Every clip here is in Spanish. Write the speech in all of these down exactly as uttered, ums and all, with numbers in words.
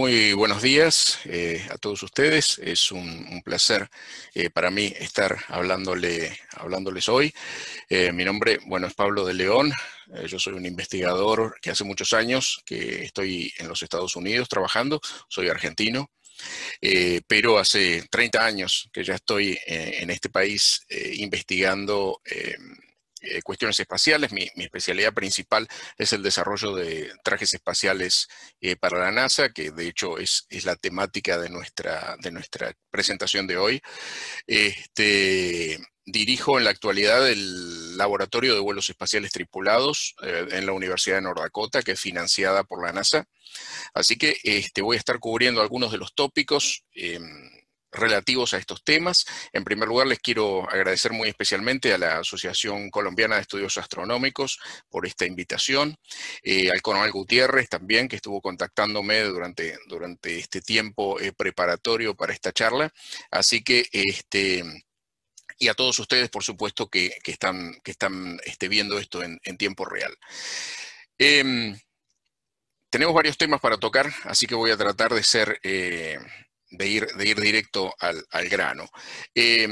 Muy buenos días eh, a todos ustedes. Es un, un placer eh, para mí estar hablándole, hablándoles hoy. Eh, mi nombre, bueno, es Pablo de León. Eh, yo soy un investigador que hace muchos años que estoy en los Estados Unidos trabajando. Soy argentino, eh, pero hace treinta años que ya estoy eh, en este país eh, investigando eh, eh, cuestiones espaciales. Mi, mi especialidad principal es el desarrollo de trajes espaciales eh, para la NASA, que de hecho es, es la temática de nuestra, de nuestra presentación de hoy. Este, dirijo en la actualidad el Laboratorio de Vuelos Espaciales Tripulados eh, en la Universidad de North Dakota, que es financiada por la NASA. Así que este, voy a estar cubriendo algunos de los tópicos eh, relativos a estos temas. En primer lugar, les quiero agradecer muy especialmente a la Asociación Colombiana de Estudios Astronómicos por esta invitación, eh, al coronel Gutiérrez también, que estuvo contactándome durante, durante este tiempo eh, preparatorio para esta charla. Así que, este, y a todos ustedes, por supuesto, que, que están, que están este, viendo esto en, en tiempo real. Eh, Tenemos varios temas para tocar, así que voy a tratar de ser, eh, de, ir, de ir directo al, al grano. Eh,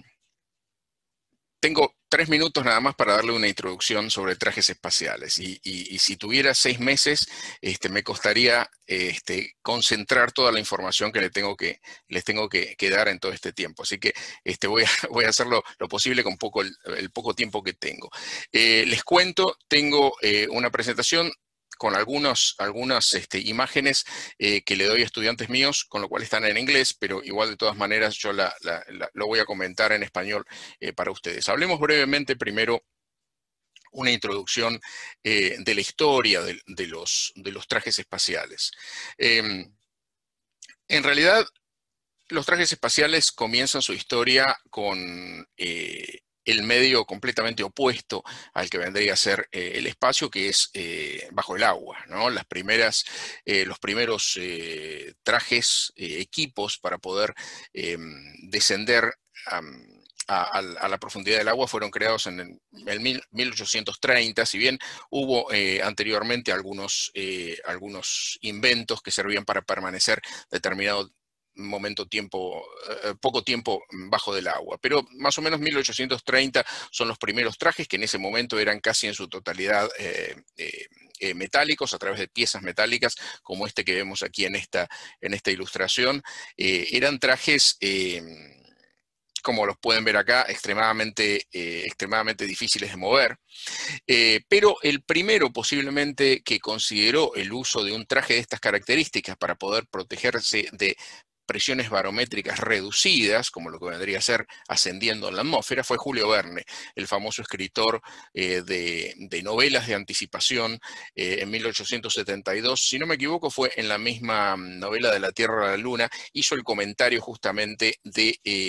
tengo tres minutos nada más para darle una introducción sobre trajes espaciales. Y, y, y si tuviera seis meses, este, me costaría este, concentrar toda la información que, le tengo que les tengo que, que dar en todo este tiempo. Así que este, voy, a, voy a hacer lo, lo posible con poco, el, el poco tiempo que tengo. Eh, les cuento, tengo eh, una presentación con algunos, algunas este, imágenes eh, que le doy a estudiantes míos, con lo cual están en inglés, pero igual de todas maneras yo la, la, la, lo voy a comentar en español eh, para ustedes. Hablemos brevemente primero una introducción eh, de la historia de, de, los, de los trajes espaciales. Eh, en realidad, los trajes espaciales comienzan su historia con eh, el medio completamente opuesto al que vendría a ser eh, el espacio, que es eh, bajo el agua, ¿no? Las primeras, eh, los primeros eh, trajes, eh, equipos para poder eh, descender um, a, a, a la profundidad del agua fueron creados en el, el mil ochocientos treinta, si bien hubo eh, anteriormente algunos, eh, algunos inventos que servían para permanecer determinado momento tiempo, eh, poco tiempo bajo del agua, pero más o menos mil ochocientos treinta son los primeros trajes que en ese momento eran casi en su totalidad eh, eh, eh, metálicos, a través de piezas metálicas, como este que vemos aquí en esta, en esta ilustración. Eh, eran trajes, eh, como los pueden ver acá, extremadamente, eh, extremadamente difíciles de mover. Eh, pero el primero posiblemente que consideró el uso de un traje de estas características para poder protegerse de presiones barométricas reducidas, como lo que vendría a ser ascendiendo en la atmósfera, fue Julio Verne, el famoso escritor eh, de, de novelas de anticipación eh, en mil ochocientos setenta y dos. Si no me equivoco, fue en la misma novela de La Tierra a la Luna, hizo el comentario justamente de eh,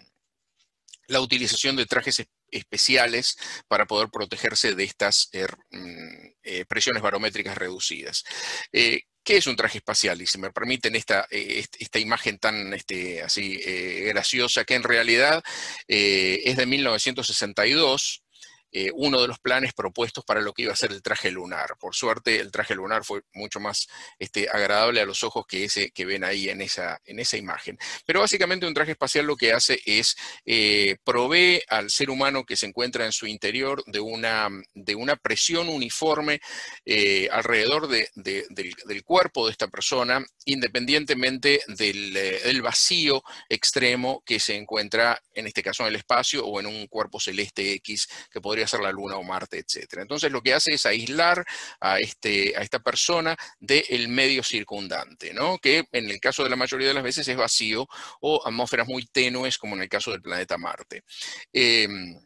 la utilización de trajes especiales para poder protegerse de estas eh, eh, presiones barométricas reducidas. Eh, ¿Qué es un traje espacial? Y si me permiten esta, eh, esta imagen tan este, así eh, graciosa, que en realidad eh, es de mil novecientos sesenta y dos, eh, uno de los planes propuestos para lo que iba a ser el traje lunar. Por suerte, el traje lunar fue mucho más este, agradable a los ojos que ese que ven ahí en esa, en esa imagen. Pero básicamente un traje espacial lo que hace es eh, provee al ser humano que se encuentra en su interior de una, de una presión uniforme eh, alrededor de, de, del, del cuerpo de esta persona, independientemente del, del vacío extremo que se encuentra, en este caso en el espacio o en un cuerpo celeste X, que podría ser la Luna o Marte, etcétera. Entonces lo que hace es aislar a, este, a esta persona del medio circundante, ¿no? Que en el caso de la mayoría de las veces es vacío o atmósferas muy tenues, como en el caso del planeta Marte. Eh,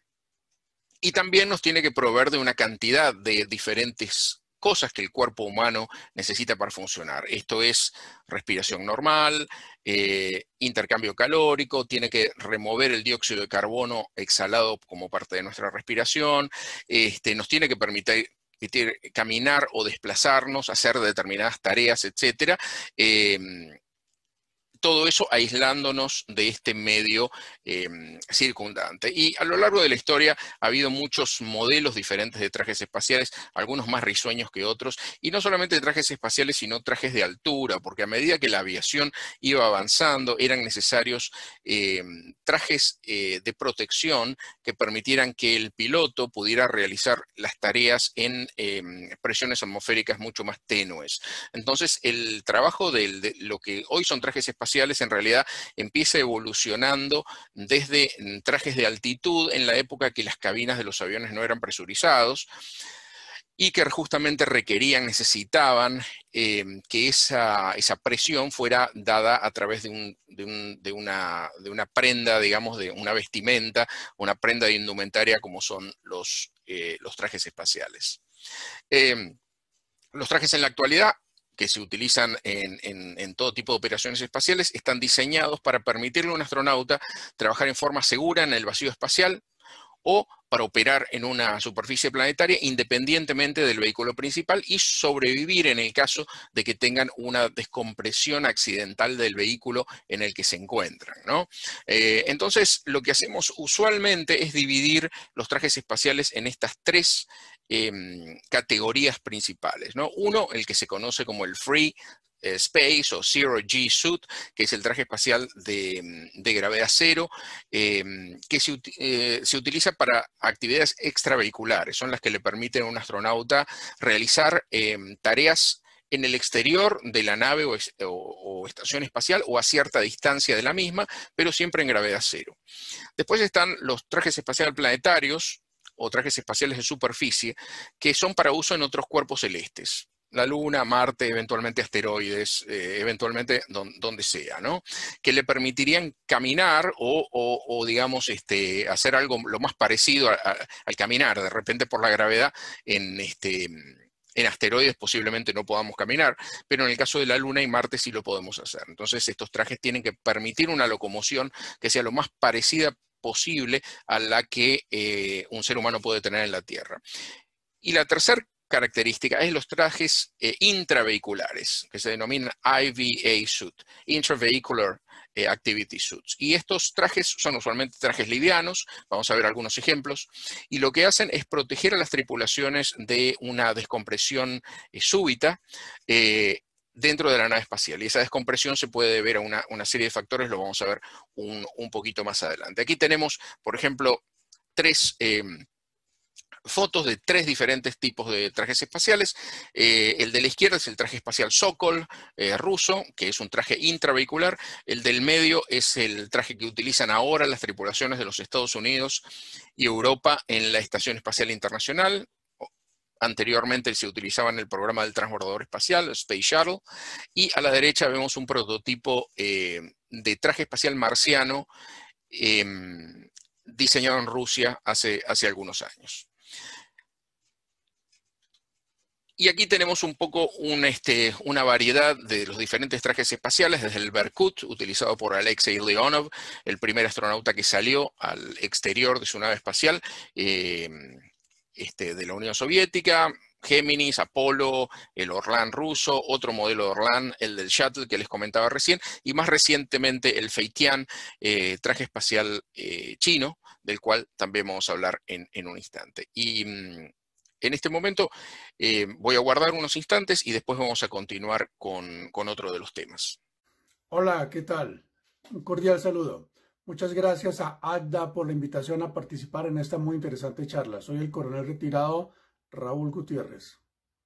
y también nos tiene que proveer de una cantidad de diferentes cosas que el cuerpo humano necesita para funcionar. Esto es respiración normal, eh, intercambio calórico, tiene que remover el dióxido de carbono exhalado como parte de nuestra respiración, este, nos tiene que permitir caminar o desplazarnos, hacer determinadas tareas, etcétera. Eh, todo eso aislándonos de este medio eh, circundante. Y a lo largo de la historia ha habido muchos modelos diferentes de trajes espaciales, algunos más risueños que otros, y no solamente trajes espaciales, sino trajes de altura, porque a medida que la aviación iba avanzando, eran necesarios eh, trajes eh, de protección que permitieran que el piloto pudiera realizar las tareas en eh, presiones atmosféricas mucho más tenues. Entonces, el trabajo de, de lo que hoy son trajes espaciales en realidad empieza evolucionando desde trajes de altitud en la época que las cabinas de los aviones no eran presurizados y que justamente requerían, necesitaban eh, que esa, esa presión fuera dada a través de, un, de, un, de, una, de una prenda, digamos, de una vestimenta, una prenda de indumentaria como son los, eh, los trajes espaciales. Eh, los trajes en la actualidad, que se utilizan en, en, en todo tipo de operaciones espaciales, están diseñados para permitirle a un astronauta trabajar en forma segura en el vacío espacial o para operar en una superficie planetaria independientemente del vehículo principal y sobrevivir en el caso de que tengan una descompresión accidental del vehículo en el que se encuentran, ¿no? Eh, entonces, lo que hacemos usualmente es dividir los trajes espaciales en estas tres eh, categorías principales, ¿no? Uno, el que se conoce como el Free Space o Zero G Suit, que es el traje espacial de, de gravedad cero, eh, que se, eh, se utiliza para actividades extravehiculares, son las que le permiten a un astronauta realizar eh, tareas en el exterior de la nave o, o, o estación espacial o a cierta distancia de la misma, pero siempre en gravedad cero. Después están los trajes espaciales planetarios o trajes espaciales de superficie, que son para uso en otros cuerpos celestes. La Luna, Marte, eventualmente asteroides, eh, eventualmente don, donde sea, ¿no? Que le permitirían caminar o, o, o digamos, este, hacer algo lo más parecido a, a, al caminar, de repente por la gravedad en, este, en asteroides posiblemente no podamos caminar, pero en el caso de la Luna y Marte sí lo podemos hacer. Entonces estos trajes tienen que permitir una locomoción que sea lo más parecida posible a la que eh, un ser humano puede tener en la Tierra. Y la tercera característica es los trajes eh, intravehiculares, que se denominan I V A suit, Intravehicular eh, Activity Suits. Y estos trajes son usualmente trajes livianos, vamos a ver algunos ejemplos, y lo que hacen es proteger a las tripulaciones de una descompresión eh, súbita eh, dentro de la nave espacial. Y esa descompresión se puede deber a una, una serie de factores, lo vamos a ver un, un poquito más adelante. Aquí tenemos, por ejemplo, tres eh, fotos de tres diferentes tipos de trajes espaciales. Eh, el de la izquierda es el traje espacial Sokol eh, ruso, que es un traje intravehicular. El del medio es el traje que utilizan ahora las tripulaciones de los Estados Unidos y Europa en la Estación Espacial Internacional. Anteriormente se utilizaba en el programa del transbordador espacial, Space Shuttle. Y a la derecha vemos un prototipo eh, de traje espacial marciano eh, diseñado en Rusia hace, hace algunos años. Y aquí tenemos un poco un, este, una variedad de los diferentes trajes espaciales, desde el Berkut, utilizado por Alexei Leonov, el primer astronauta que salió al exterior de su nave espacial eh, este, de la Unión Soviética, Géminis, Apolo, el Orlan ruso, otro modelo de Orlan, el del Shuttle que les comentaba recién, y más recientemente el Feitian, eh, traje espacial eh, chino, del cual también vamos a hablar en, en un instante. Y en este momento eh, voy a guardar unos instantes y después vamos a continuar con, con otro de los temas. Hola, ¿qué tal? Un cordial saludo. Muchas gracias a ACDA por la invitación a participar en esta muy interesante charla. Soy el coronel retirado Raúl Gutiérrez.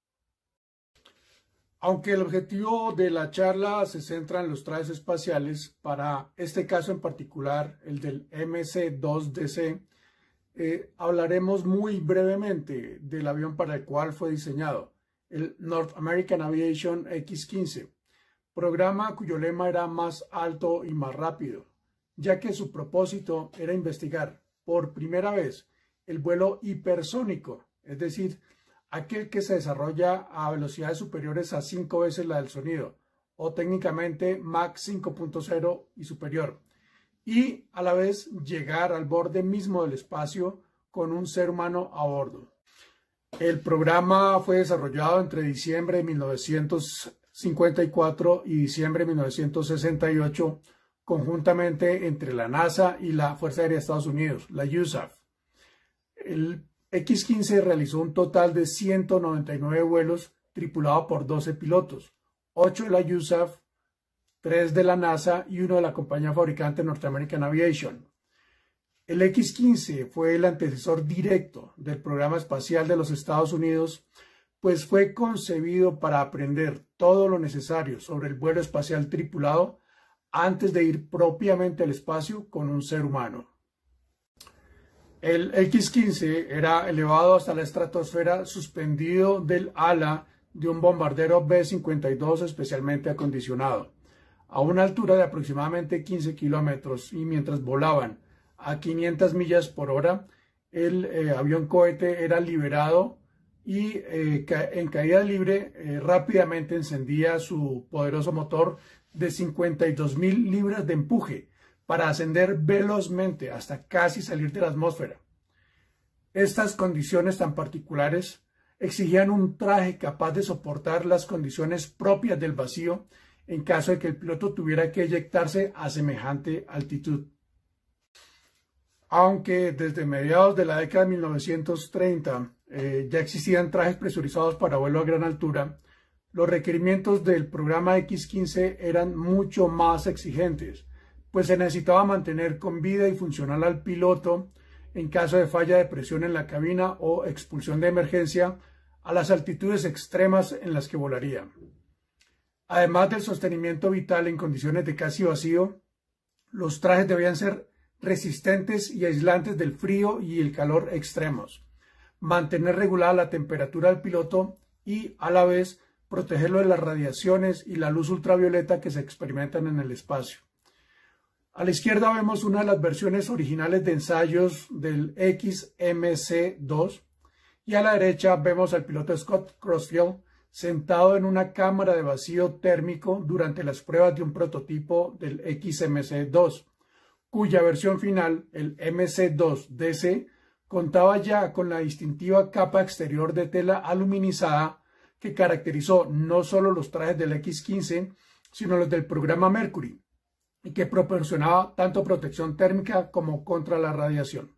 Aunque el objetivo de la charla se centra en los trajes espaciales, para este caso en particular, el del M C dos D C, eh, hablaremos muy brevemente del avión para el cual fue diseñado, el North American Aviation X quince, programa cuyo lema era más alto y más rápido, ya que su propósito era investigar por primera vez el vuelo hipersónico, es decir, aquel que se desarrolla a velocidades superiores a cinco veces la del sonido, o técnicamente Mach cinco punto cero y superior, y a la vez llegar al borde mismo del espacio con un ser humano a bordo. El programa fue desarrollado entre diciembre de mil novecientos cincuenta y cuatro y diciembre de mil novecientos sesenta y ocho, conjuntamente entre la NASA y la Fuerza Aérea de Estados Unidos, la U S A F. El equis quince realizó un total de ciento noventa y nueve vuelos tripulado por doce pilotos, ocho de la U S A F, tres de la NASA y uno de la compañía fabricante North American Aviation. El equis quince fue el antecesor directo del programa espacial de los Estados Unidos, pues fue concebido para aprender todo lo necesario sobre el vuelo espacial tripulado antes de ir propiamente al espacio con un ser humano. El equis quince era elevado hasta la estratosfera suspendido del ala de un bombardero B cincuenta y dos especialmente acondicionado, a una altura de aproximadamente quince kilómetros, y mientras volaban a quinientas millas por hora, el eh, avión cohete era liberado y eh, en caída libre eh, rápidamente encendía su poderoso motor de cincuenta y dos mil libras de empuje para ascender velozmente hasta casi salir de la atmósfera. Estas condiciones tan particulares exigían un traje capaz de soportar las condiciones propias del vacío en caso de que el piloto tuviera que eyectarse a semejante altitud. Aunque desde mediados de la década de mil novecientos treinta eh, ya existían trajes presurizados para vuelo a gran altura, los requerimientos del programa equis quince eran mucho más exigentes, pues se necesitaba mantener con vida y funcional al piloto en caso de falla de presión en la cabina o expulsión de emergencia a las altitudes extremas en las que volaría. Además del sostenimiento vital en condiciones de casi vacío, los trajes debían ser resistentes y aislantes del frío y el calor extremos, mantener regulada la temperatura del piloto y, a la vez, protegerlo de las radiaciones y la luz ultravioleta que se experimentan en el espacio. A la izquierda vemos una de las versiones originales de ensayos del equis eme ce dos y a la derecha vemos al piloto Scott Crossfield sentado en una cámara de vacío térmico durante las pruebas de un prototipo del equis eme ce dos, cuya versión final, el eme ce dos de ce, contaba ya con la distintiva capa exterior de tela aluminizada que caracterizó no solo los trajes del equis quince, sino los del programa Mercury, y que proporcionaba tanto protección térmica como contra la radiación.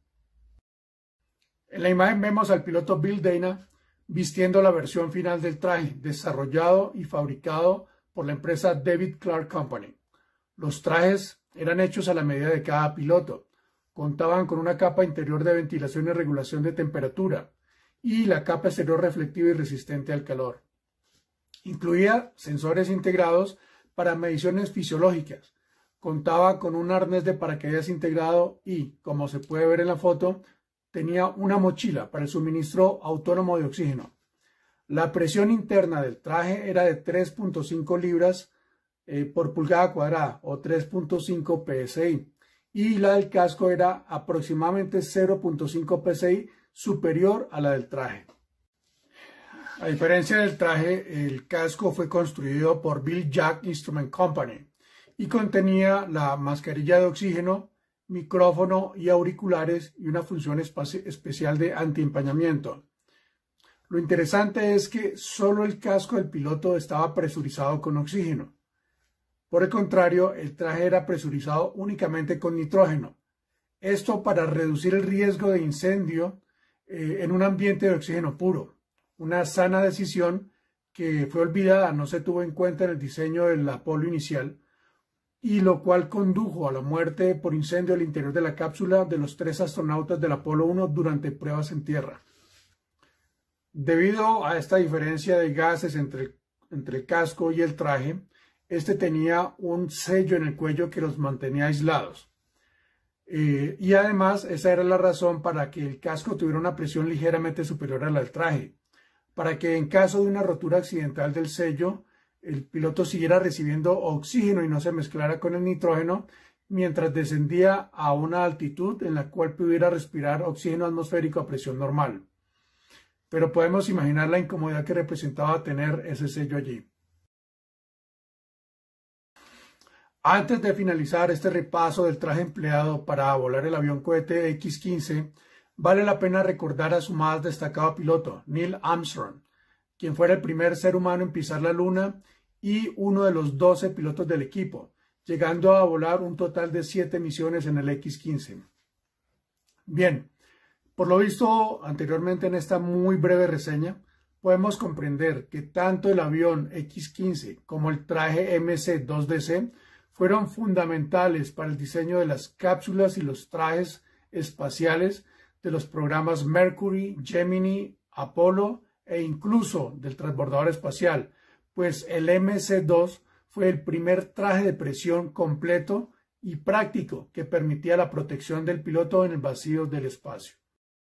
En la imagen vemos al piloto Bill Dana vistiendo la versión final del traje, desarrollado y fabricado por la empresa David Clark Company. Los trajes eran hechos a la medida de cada piloto, contaban con una capa interior de ventilación y regulación de temperatura, y la capa exterior reflectiva y resistente al calor. Incluía sensores integrados para mediciones fisiológicas, contaba con un arnés de paracaídas integrado y, como se puede ver en la foto, tenía una mochila para el suministro autónomo de oxígeno. La presión interna del traje era de tres punto cinco libras eh, por pulgada cuadrada o tres punto cinco pe ese i, y la del casco era aproximadamente cero punto cinco pe ese i superior a la del traje. A diferencia del traje, el casco fue construido por Bill Jack Instrument Company y contenía la mascarilla de oxígeno, micrófono y auriculares y una función especial de antiempañamiento. Lo interesante es que solo el casco del piloto estaba presurizado con oxígeno. Por el contrario, el traje era presurizado únicamente con nitrógeno. Esto para reducir el riesgo de incendio eh, en un ambiente de oxígeno puro. Una sana decisión que fue olvidada, no se tuvo en cuenta en el diseño del Apolo inicial, y lo cual condujo a la muerte por incendio al interior de la cápsula de los tres astronautas del Apolo uno durante pruebas en tierra. Debido a esta diferencia de gases entre el, entre el casco y el traje, este tenía un sello en el cuello que los mantenía aislados. Eh, y además, esa era la razón para que el casco tuviera una presión ligeramente superior a la del traje, para que en caso de una rotura accidental del sello, el piloto siguiera recibiendo oxígeno y no se mezclara con el nitrógeno mientras descendía a una altitud en la cual pudiera respirar oxígeno atmosférico a presión normal. Pero podemos imaginar la incomodidad que representaba tener ese sello allí. Antes de finalizar este repaso del traje empleado para volar el avión cohete equis quince, vale la pena recordar a su más destacado piloto, Neil Armstrong, quien fuera el primer ser humano en pisar la Luna y uno de los doce pilotos del equipo, llegando a volar un total de siete misiones en el equis quince. Bien, por lo visto anteriormente en esta muy breve reseña, podemos comprender que tanto el avión equis quince como el traje eme ce dos de ce fueron fundamentales para el diseño de las cápsulas y los trajes espaciales de los programas Mercury, Gemini, Apolo e incluso del transbordador espacial, pues el eme ce dos fue el primer traje de presión completo y práctico que permitía la protección del piloto en el vacío del espacio.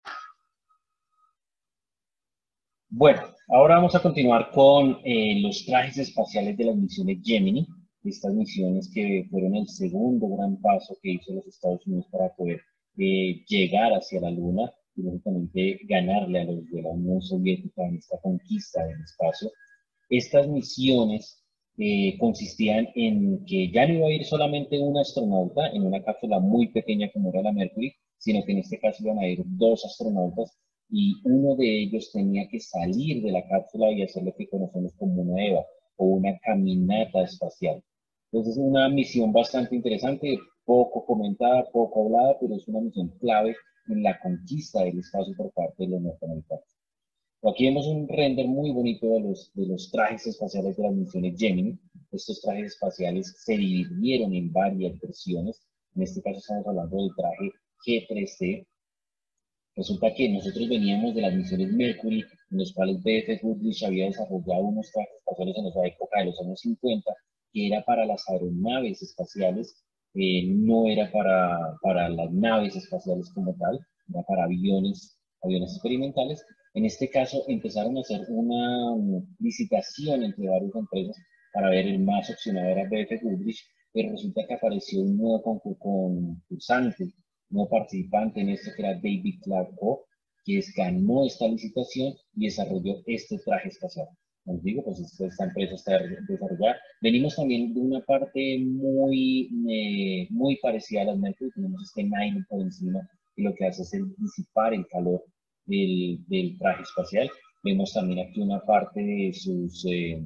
Bueno, ahora vamos a continuar con eh, los trajes espaciales de las misiones Gemini, estas misiones que fueron el segundo gran paso que hizo los Estados Unidos para poder eh, llegar hacia la Luna y lógicamente ganarle a los de la Unión Soviética en esta conquista del espacio. Estas misiones eh, consistían en que ya no iba a ir solamente un astronauta en una cápsula muy pequeña como era la Mercury, sino que en este caso iban a ir dos astronautas y uno de ellos tenía que salir de la cápsula y hacer lo que conocemos como una EVA o una caminata espacial. Entonces es una misión bastante interesante, poco comentada, poco hablada, pero es una misión clave en la conquista del espacio por parte de los norteamericanos. Aquí vemos un render muy bonito de los, de los trajes espaciales de las misiones Gemini. Estos trajes espaciales se dividieron en varias versiones. En este caso estamos hablando del traje ge tres ce. Resulta que nosotros veníamos de las misiones Mercury, en los cuales B F Goodrich había desarrollado unos trajes espaciales en esa época de los años cincuenta, que era para las aeronaves espaciales, eh, no era para, para las naves espaciales como tal, era para aviones, aviones experimentales. En este caso empezaron a hacer una um, licitación entre varias empresas para ver el más opcionado era B F Goodrich, pero resulta que apareció un nuevo concursante, no participante en esto que era David Clark O, que es, ganó esta licitación y desarrolló este traje espacial. Como digo, pues esta empresa está desarrollada. Venimos también de una parte muy, eh, muy parecida a las Mercury, tenemos este nylon por encima, y lo que hace es el disipar el calor del, del traje espacial. Vemos también aquí una parte de sus, eh,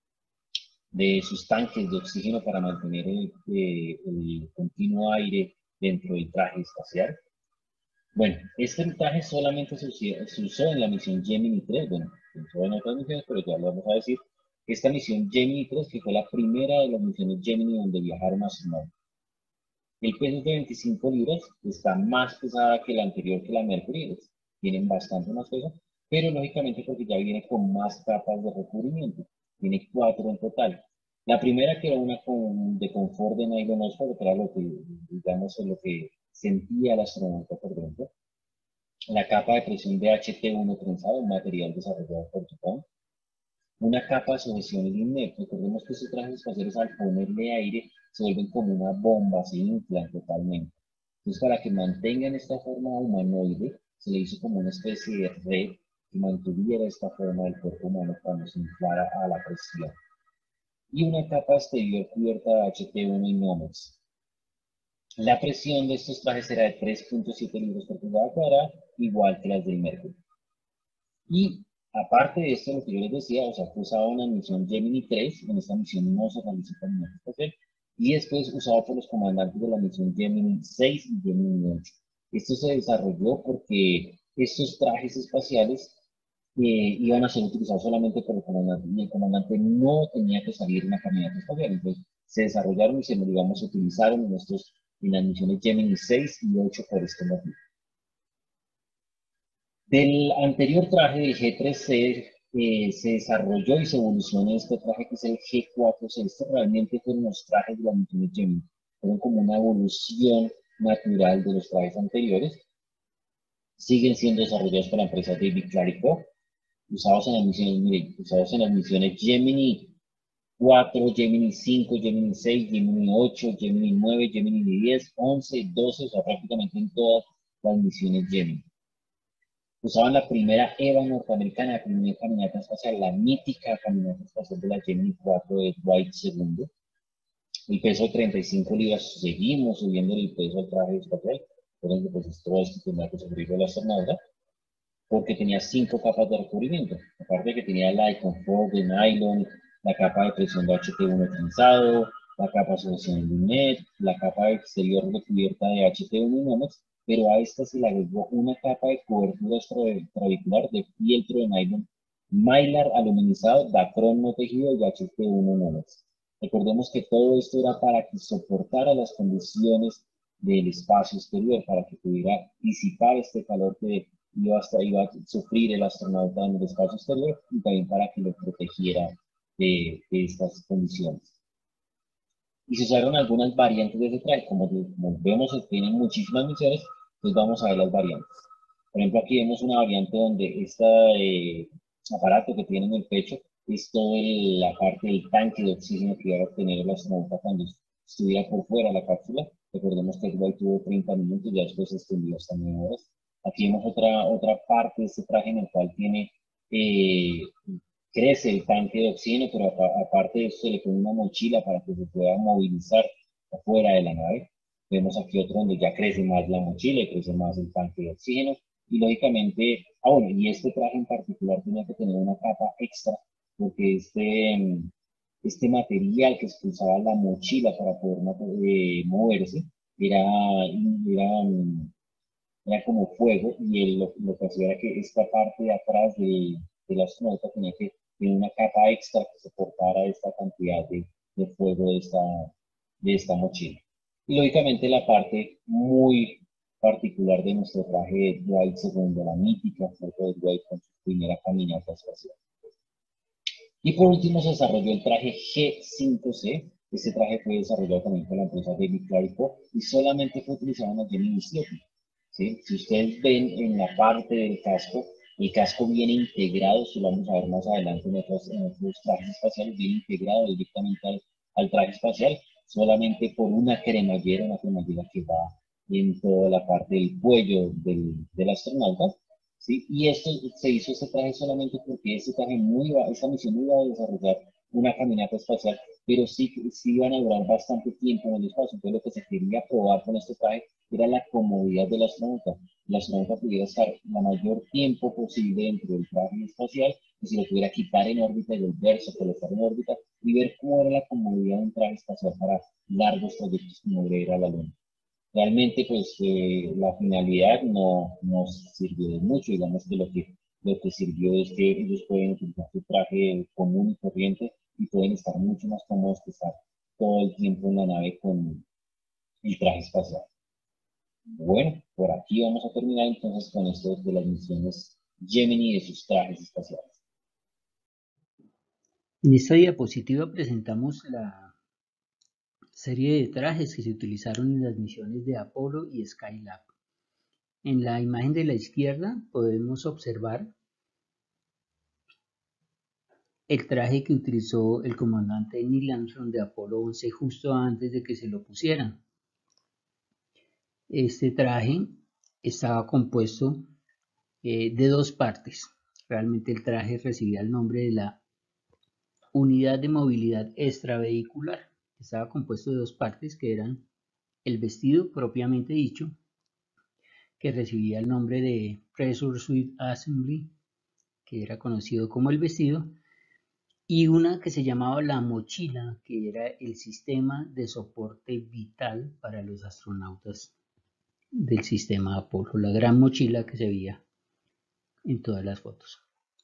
de sus tanques de oxígeno para mantener el, eh, el continuo aire dentro del traje espacial. Bueno, este traje solamente se usó, se usó en la misión Gemini tres, bueno, se usó en otras misiones, pero ya lo vamos a decir. Esta misión Gemini tres, que fue la primera de las misiones Gemini donde viajaron astronautas. El peso es de veinticinco libras, está más pesada que la anterior, que la Mercury, tienen bastante más peso, pero lógicamente porque ya viene con más capas de recubrimiento, tiene cuatro en total. La primera, que era una con, de confort de nylon Oxford, que era lo que, digamos, lo que sentía el astronauta por dentro. La capa de presión de H T uno trenzado, un material desarrollado por DuPont. Una capa de sujeción lineal. Recordemos que estos trajes espaciales, al ponerle aire, se vuelven como una bomba, se inflan totalmente. Entonces, para que mantengan esta forma humanoide, se le hizo como una especie de red que mantuviera esta forma del cuerpo humano cuando se inflara a la presión. Y una capa exterior cubierta de H T uno y Nomex. La presión de estos trajes era de tres punto siete litros por pulgada cuadrada, igual que las del Mercury. Y aparte de esto, lo que yo les decía, o sea, fue usado en la misión Gemini tres, en esta misión no se realizó caminata espacial, y después usado por los comandantes de la misión Gemini seis y Gemini ocho. Esto se desarrolló porque estos trajes espaciales eh, iban a ser utilizados solamente por el comandante, y el comandante no tenía que salir en la caminata espacial. Entonces, se desarrollaron y se, digamos, se utilizaron en, estos, en las misiones Gemini seis y ocho por este motivo. Del anterior traje del ge tres ce eh, se desarrolló y se evolucionó este traje que es el ge cuatro ce. Estos realmente fueron los trajes de la misión Gemini. Fueron como una evolución natural de los trajes anteriores. Siguen siendo desarrollados por la empresa David Clark O, usados en las misiones, mire, usados en las misiones Gemini cuatro, Gemini cinco, Gemini seis, Gemini ocho, Gemini nueve, Gemini diez, once, doce, o sea, prácticamente en todas las misiones Gemini. Usaban la primera EVA norteamericana, la primera caminata espacial, la mítica caminata espacial de la Gemini cuatro de Dwight segundo. El peso de treinta y cinco libras, seguimos subiendo el peso del traje espacial, pero pues todo esto tenía que sufrir el astronauta, porque tenía cinco capas de recubrimiento. Aparte de que tenía la de confort de nylon, la capa de presión de H T uno utilizado, la capa de asociación de net, la capa exterior recubierta de H T uno y Nomex, pero a esta se le agregó una capa de cobertura extravehicular de fieltro de nylon Mylar aluminizado, Dacron no tejido y H T uno Nomex. Recordemos que todo esto era para que soportara las condiciones del espacio exterior, para que pudiera disipar este calor que iba, hasta, iba a sufrir el astronauta en el espacio exterior y también para que lo protegiera de, de estas condiciones. Y se usaron algunas variantes de ese traje, como, como vemos tienen muchísimas misiones, pues vamos a ver las variantes. Por ejemplo, aquí vemos una variante donde este eh, aparato que tiene en el pecho es toda la parte del tanque de oxígeno que iba a obtener el astronauta cuando estuviera por fuera de la cápsula. Recordemos que igual tuvo treinta minutos, ya después se extendió hasta nueve horas. Aquí vemos otra, otra parte de este traje en el cual tiene, eh, crece el tanque de oxígeno, pero aparte de eso se le pone una mochila para que se pueda movilizar afuera de la nave. Vemos aquí otro donde ya crece más la mochila y crece más el tanque de oxígeno. Y lógicamente, ah bueno, y este traje en particular tenía que tener una capa extra, porque este, este material que expulsaba la mochila para poder eh, moverse era, era, era como fuego, y él, lo, lo que hacía era que esta parte de atrás de, de la astronauta tenía que tener una capa extra que soportara esta cantidad de, de fuego de esta, de esta mochila. Y lógicamente la parte muy particular de nuestro traje de Dwight segundo, la mítica foto de Dwight con su primera caminata espacial. Y por último se desarrolló el traje G cinco C. Este traje fue desarrollado también por la empresa David Clarico y solamente fue utilizado en la Gemini siete. ¿Sí? Si ustedes ven en la parte del casco, el casco viene integrado, si lo vamos a ver más adelante en otros, en otros trajes espaciales, viene integrado directamente al, al traje espacial, solamente por una cremallera, una cremallera que va en toda la parte del cuello del, del astronauta. ¿Sí? Y esto se hizo este traje solamente porque este traje no iba, esta misión no iba a desarrollar una caminata espacial, pero sí, sí iban a durar bastante tiempo en el espacio. Entonces lo que se quería probar con este traje era la comodidad del astronauta. El astronauta pudiera estar el mayor tiempo posible dentro del traje espacial, y si lo pudiera quitar en órbita y volverse a colocar en órbita, y ver cómo era la comodidad de un traje espacial para largos trayectos como era la Luna. Realmente, pues, eh, la finalidad no nos sirvió de mucho. Digamos que lo que, lo que sirvió es que ellos pueden utilizar su traje común y corriente y pueden estar mucho más cómodos que estar todo el tiempo en la nave con el traje espacial. Bueno, por aquí vamos a terminar entonces con esto de las misiones Gemini y de sus trajes espaciales. En esta diapositiva presentamos la serie de trajes que se utilizaron en las misiones de Apolo y Skylab. En la imagen de la izquierda podemos observar el traje que utilizó el comandante Neil Armstrong de Apolo once justo antes de que se lo pusieran. Este traje estaba compuesto eh, de dos partes. Realmente el traje recibía el nombre de la Unidad de Movilidad Extravehicular. Estaba compuesto de dos partes que eran el vestido propiamente dicho, que recibía el nombre de Pressure Suit Assembly, que era conocido como el vestido, y una que se llamaba la mochila, que era el sistema de soporte vital para los astronautas del sistema Apolo, la gran mochila que se veía en todas las fotos.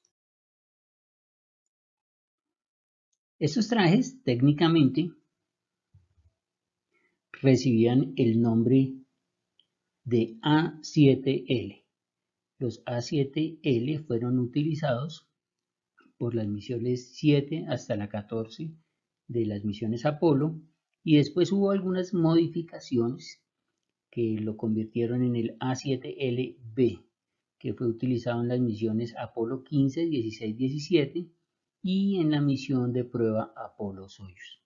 Estos trajes técnicamente recibían el nombre de A siete L. Los A siete L fueron utilizados por las misiones siete hasta la catorce de las misiones Apolo, y después hubo algunas modificaciones que lo convirtieron en el A siete L B, que fue utilizado en las misiones Apolo quince, dieciséis, diecisiete y en la misión de prueba Apolo-Soyuz.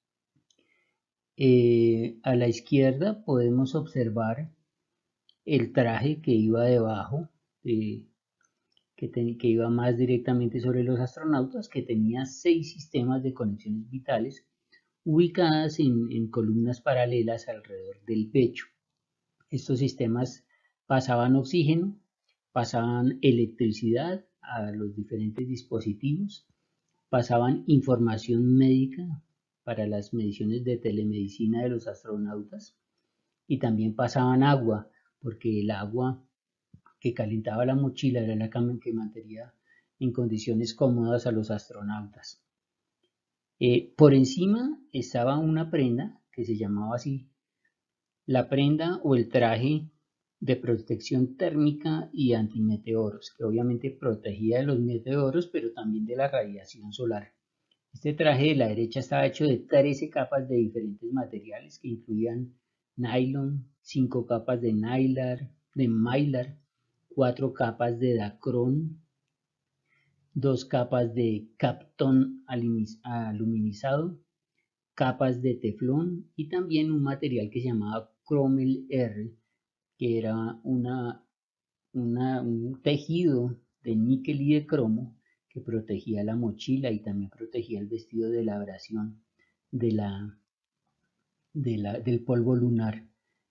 Eh, a la izquierda podemos observar el traje que iba debajo, eh, que, ten, que iba más directamente sobre los astronautas, que tenía seis sistemas de conexiones vitales ubicadas en, en columnas paralelas alrededor del pecho. Estos sistemas pasaban oxígeno, pasaban electricidad a los diferentes dispositivos pasaban información médica para las mediciones de telemedicina de los astronautas y también pasaban agua, porque el agua que calentaba la mochila era la que mantenía en condiciones cómodas a los astronautas. Eh, por encima estaba una prenda que se llamaba así, la prenda o el traje de protección térmica y antimeteoros, que obviamente protegía de los meteoros, pero también de la radiación solar. Este traje de la derecha estaba hecho de trece capas de diferentes materiales que incluían nylon, cinco capas de nylar, de mylar, cuatro capas de dacron, dos capas de kapton aluminizado, capas de teflón y también un material que se llamaba Cromel R, que era una, una, un tejido de níquel y de cromo que protegía la mochila y también protegía el vestido de la abrasión de la, de la, del polvo lunar.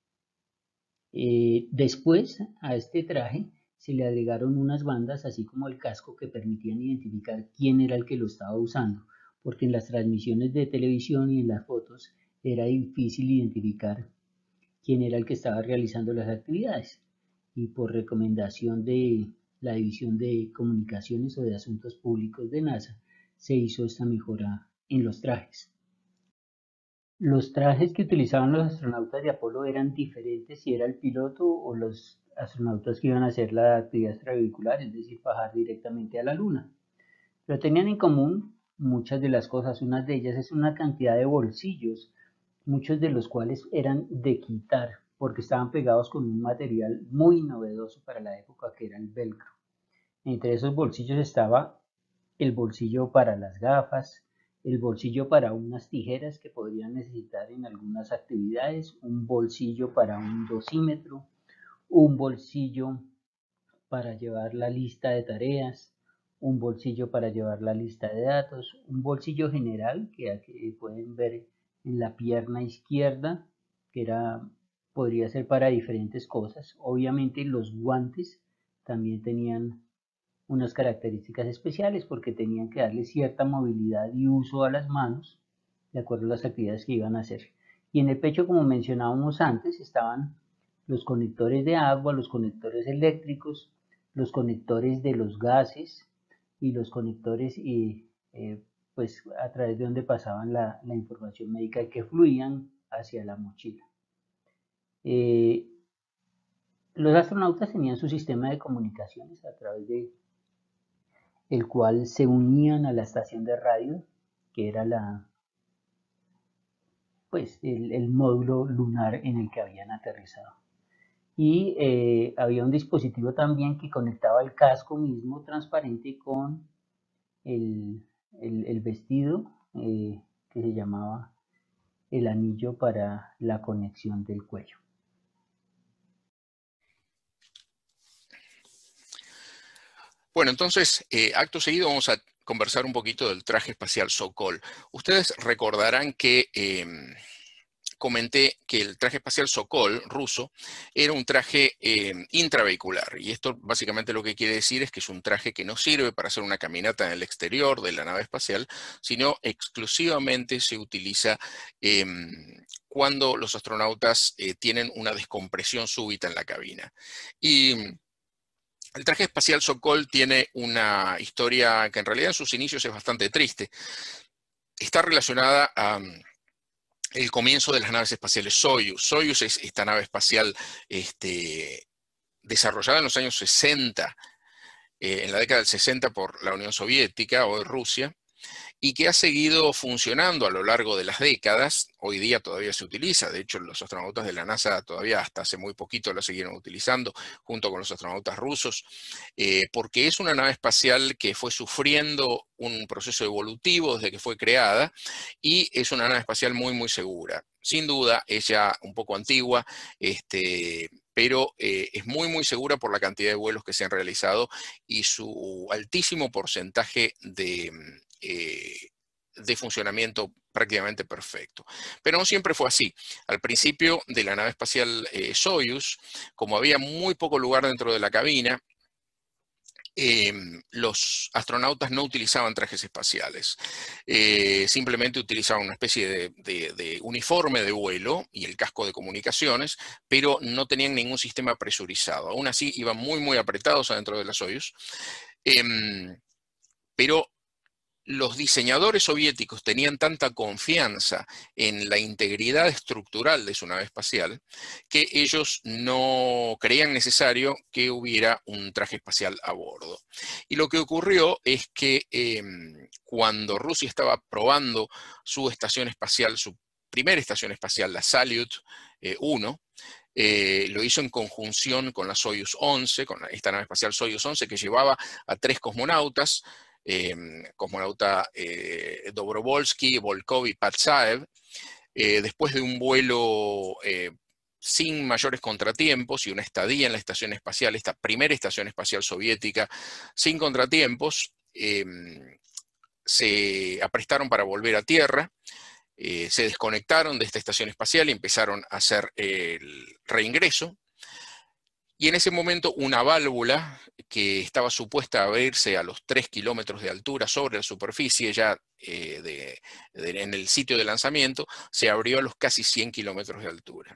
Eh, después a este traje se le agregaron unas bandas así como el casco que permitían identificar quién era el que lo estaba usando, porque en las transmisiones de televisión y en las fotos era difícil identificar quién era el que estaba realizando las actividades, y por recomendación de la División de Comunicaciones o de Asuntos Públicos de NASA se hizo esta mejora en los trajes. Los trajes que utilizaban los astronautas de Apolo eran diferentes si era el piloto o los astronautas que iban a hacer la actividad extravehicular, es decir, bajar directamente a la Luna. Pero tenían en común muchas de las cosas. Una de ellas es una cantidad de bolsillos, muchos de los cuales eran de quitar, porque estaban pegados con un material muy novedoso para la época, que era el velcro. Entre esos bolsillos estaba el bolsillo para las gafas, el bolsillo para unas tijeras que podrían necesitar en algunas actividades, un bolsillo para un dosímetro, un bolsillo para llevar la lista de tareas, un bolsillo para llevar la lista de datos, un bolsillo general que aquí pueden ver en la pierna izquierda, que era, podría ser para diferentes cosas. Obviamente los guantes también tenían unas características especiales porque tenían que darle cierta movilidad y uso a las manos de acuerdo a las actividades que iban a hacer. Y en el pecho, como mencionábamos antes, estaban los conectores de agua, los conectores eléctricos, los conectores de los gases y los conectores y, eh, pues, a través de donde pasaban la, la información médica que fluían hacia la mochila. Eh, los astronautas tenían su sistema de comunicaciones a través de el cual se unían a la estación de radio, que era la, pues, el, el módulo lunar en el que habían aterrizado. Y eh, había un dispositivo también que conectaba el casco mismo transparente con el, el, el vestido eh, que se llamaba el anillo para la conexión del cuello. Bueno, entonces, eh, acto seguido vamos a conversar un poquito del traje espacial Sokol. Ustedes recordarán que eh, comenté que el traje espacial Sokol ruso era un traje eh, intravehicular, y esto básicamente lo que quiere decir es que es un traje que no sirve para hacer una caminata en el exterior de la nave espacial, sino exclusivamente se utiliza eh, cuando los astronautas eh, tienen una descompresión súbita en la cabina. Y el traje espacial Sokol tiene una historia que en realidad en sus inicios es bastante triste. Está relacionada a um, el comienzo de las naves espaciales Soyuz. Soyuz es esta nave espacial este, desarrollada en los años sesenta, eh, en la década del sesenta por la Unión Soviética, hoy Rusia, y que ha seguido funcionando a lo largo de las décadas. Hoy día todavía se utiliza, de hecho los astronautas de la NASA todavía hasta hace muy poquito la siguieron utilizando, junto con los astronautas rusos, eh, porque es una nave espacial que fue sufriendo un proceso evolutivo desde que fue creada, y es una nave espacial muy muy segura. Sin duda, es ya un poco antigua, este, pero eh, es muy muy segura por la cantidad de vuelos que se han realizado y su altísimo porcentaje de Eh, de funcionamiento prácticamente perfecto. Pero no siempre fue así. Al principio de la nave espacial eh, Soyuz, como había muy poco lugar dentro de la cabina, Eh, los astronautas no utilizaban trajes espaciales, eh, simplemente utilizaban una especie de, de, de uniforme de vuelo y el casco de comunicaciones, pero no tenían ningún sistema presurizado. Aún así, iban muy, muy apretados adentro de la Soyuz. Eh, pero los diseñadores soviéticos tenían tanta confianza en la integridad estructural de su nave espacial que ellos no creían necesario que hubiera un traje espacial a bordo. Y lo que ocurrió es que eh, cuando Rusia estaba probando su estación espacial, su primera estación espacial, la Salyut uno, Eh, lo hizo en conjunción con la Soyuz once, con esta nave espacial Soyuz once, que llevaba a tres cosmonautas, eh, cosmonauta eh, Dobrovolsky, Volkov y Patsaev. Eh, después de un vuelo eh, sin mayores contratiempos y una estadía en la estación espacial, esta primera estación espacial soviética, sin contratiempos, eh, se aprestaron para volver a Tierra. Eh, se desconectaron de esta estación espacial y empezaron a hacer el reingreso. Y en ese momento una válvula que estaba supuesta a abrirse a los tres kilómetros de altura sobre la superficie, ya eh, de, de, en el sitio de lanzamiento, se abrió a los casi cien kilómetros de altura.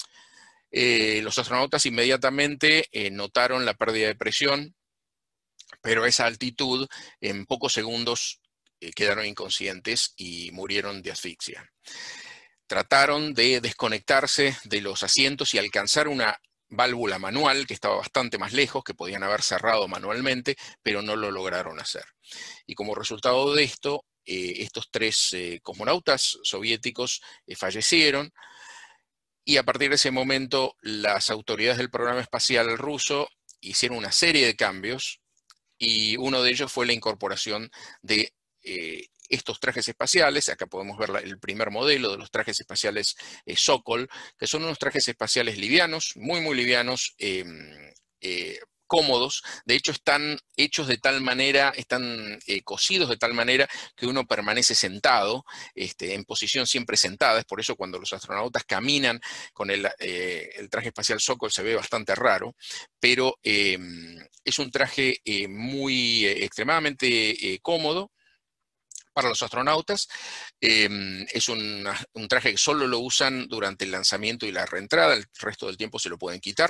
Eh, los astronautas inmediatamente eh, notaron la pérdida de presión, pero a esa altitud, en pocos segundos, Eh, quedaron inconscientes y murieron de asfixia. Trataron de desconectarse de los asientos y alcanzar una válvula manual que estaba bastante más lejos, que podían haber cerrado manualmente, pero no lo lograron hacer. Y como resultado de esto, eh, estos tres eh, cosmonautas soviéticos eh, fallecieron, y a partir de ese momento las autoridades del programa espacial ruso hicieron una serie de cambios, y uno de ellos fue la incorporación de Eh, estos trajes espaciales. Acá podemos ver la, el primer modelo de los trajes espaciales eh, Sokol, que son unos trajes espaciales livianos, muy muy livianos, eh, eh, cómodos. De hecho están hechos de tal manera, están eh, cosidos de tal manera que uno permanece sentado, este, en posición siempre sentada. Es por eso cuando los astronautas caminan con el, eh, el traje espacial Sokol se ve bastante raro, pero eh, es un traje eh, muy eh, extremadamente eh, cómodo para los astronautas. Eh, es un, un traje que solo lo usan durante el lanzamiento y la reentrada, el resto del tiempo se lo pueden quitar.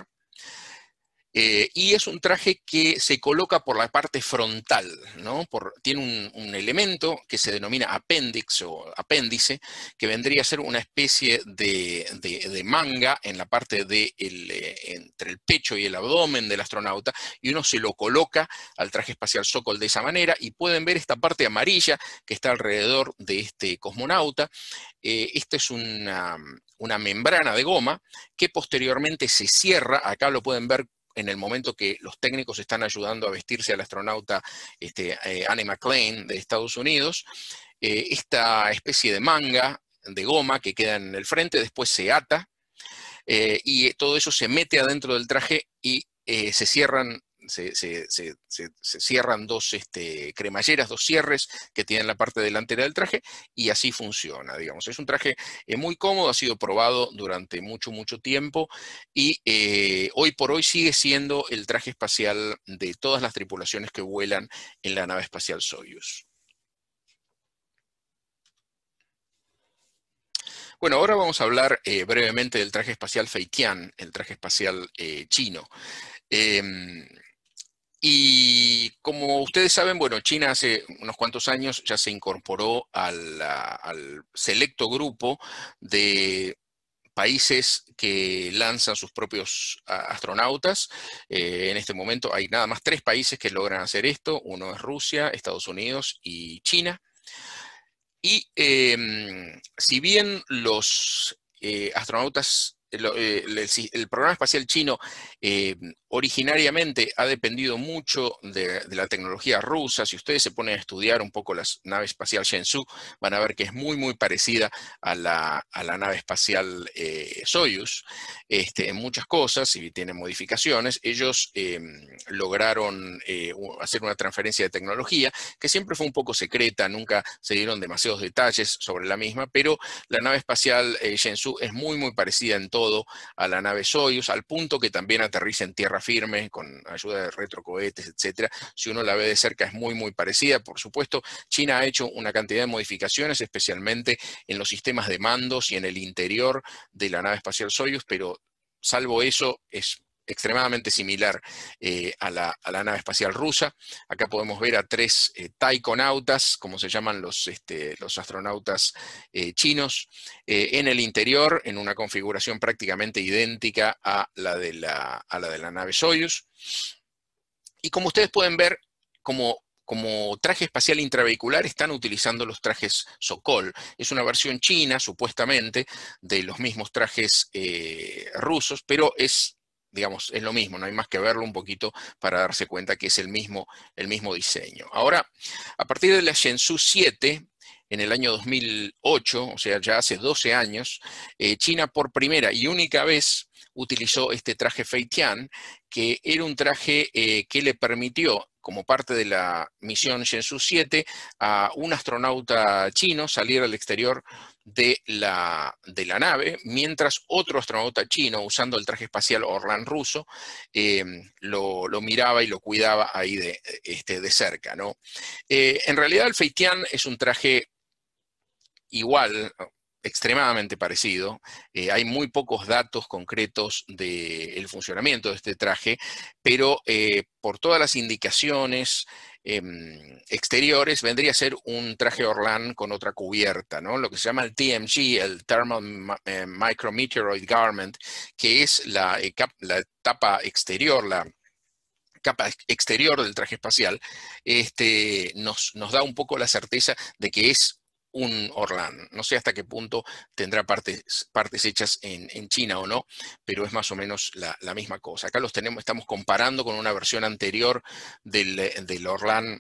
Eh, y es un traje que se coloca por la parte frontal, ¿no? Por, tiene un, un elemento que se denomina apéndice o apéndice, que vendría a ser una especie de, de, de manga en la parte de el, eh, entre el pecho y el abdomen del astronauta, y uno se lo coloca al traje espacial Sokol de esa manera, y pueden ver esta parte amarilla que está alrededor de este cosmonauta. Eh, esta es una, una membrana de goma que posteriormente se cierra. Acá lo pueden ver en el momento que los técnicos están ayudando a vestirse al astronauta este, eh, Anne McClain de Estados Unidos. Eh, esta especie de manga de goma que queda en el frente, después se ata, eh, y todo eso se mete adentro del traje y eh, se cierran Se, se, se, se cierran dos este, cremalleras, dos cierres que tienen la parte delantera del traje, y así funciona, digamos. Es un traje eh, muy cómodo, ha sido probado durante mucho, mucho tiempo, y eh, hoy por hoy sigue siendo el traje espacial de todas las tripulaciones que vuelan en la nave espacial Soyuz. Bueno, ahora vamos a hablar eh, brevemente del traje espacial Feitian, el traje espacial eh, chino. Eh, Y como ustedes saben, bueno, China hace unos cuantos años ya se incorporó al, al selecto grupo de países que lanzan sus propios astronautas. Eh, en este momento hay nada más tres países que logran hacer esto. Uno es Rusia, Estados Unidos y China. Y eh, si bien los eh, astronautas, el, el, el programa espacial chino eh, originariamente ha dependido mucho de, de la tecnología rusa. Si ustedes se ponen a estudiar un poco la nave espacial Shenzhou, van a ver que es muy muy parecida a la, a la nave espacial eh, Soyuz este, en muchas cosas, y tiene modificaciones. Ellos eh, lograron eh, hacer una transferencia de tecnología que siempre fue un poco secreta, nunca se dieron demasiados detalles sobre la misma, pero la nave espacial eh, Shenzhou es muy muy parecida en todo a la nave Soyuz, al punto que también aterriza en tierra firme con ayuda de retrocohetes, etcétera. Si uno la ve de cerca es muy, muy parecida. Por supuesto, China ha hecho una cantidad de modificaciones, especialmente en los sistemas de mandos y en el interior de la nave espacial Soyuz, pero salvo eso, es extremadamente similar eh, a, la, a la nave espacial rusa. Acá podemos ver a tres eh, taikonautas, como se llaman los, este, los astronautas eh, chinos, eh, en el interior, en una configuración prácticamente idéntica a la de la, a la, de la nave Soyuz. Y como ustedes pueden ver, como Como traje espacial intravehicular están utilizando los trajes Sokol. Es una versión china, supuestamente, de los mismos trajes eh, rusos, pero es, digamos, es lo mismo, no hay más que verlo un poquito para darse cuenta que es el mismo, el mismo diseño. Ahora, a partir de la Shenzhou siete, en el año dos mil ocho, o sea, ya hace doce años, eh, China por primera y única vez utilizó este traje Feitian, que era un traje eh, que le permitió, como parte de la misión Shenzhou siete, a un astronauta chino salir al exterior de la, de la nave, mientras otro astronauta chino, usando el traje espacial Orlan ruso, eh, lo, lo miraba y lo cuidaba ahí de, este, de cerca, ¿no? Eh, en realidad el Feitian es un traje igual, extremadamente parecido. Eh, hay muy pocos datos concretos del funcionamiento de este traje, pero eh, por todas las indicaciones eh, exteriores vendría a ser un traje Orlan con otra cubierta, ¿no? Lo que se llama el T M G, el Thermal eh, Micrometeoroid Garment, que es la, eh, la tapa exterior, la capa exterior del traje espacial, este, nos, nos da un poco la certeza de que es un Orlan. No sé hasta qué punto tendrá partes, partes hechas en, en China o no, pero es más o menos la, la misma cosa. Acá los tenemos, estamos comparando con una versión anterior del, del Orlan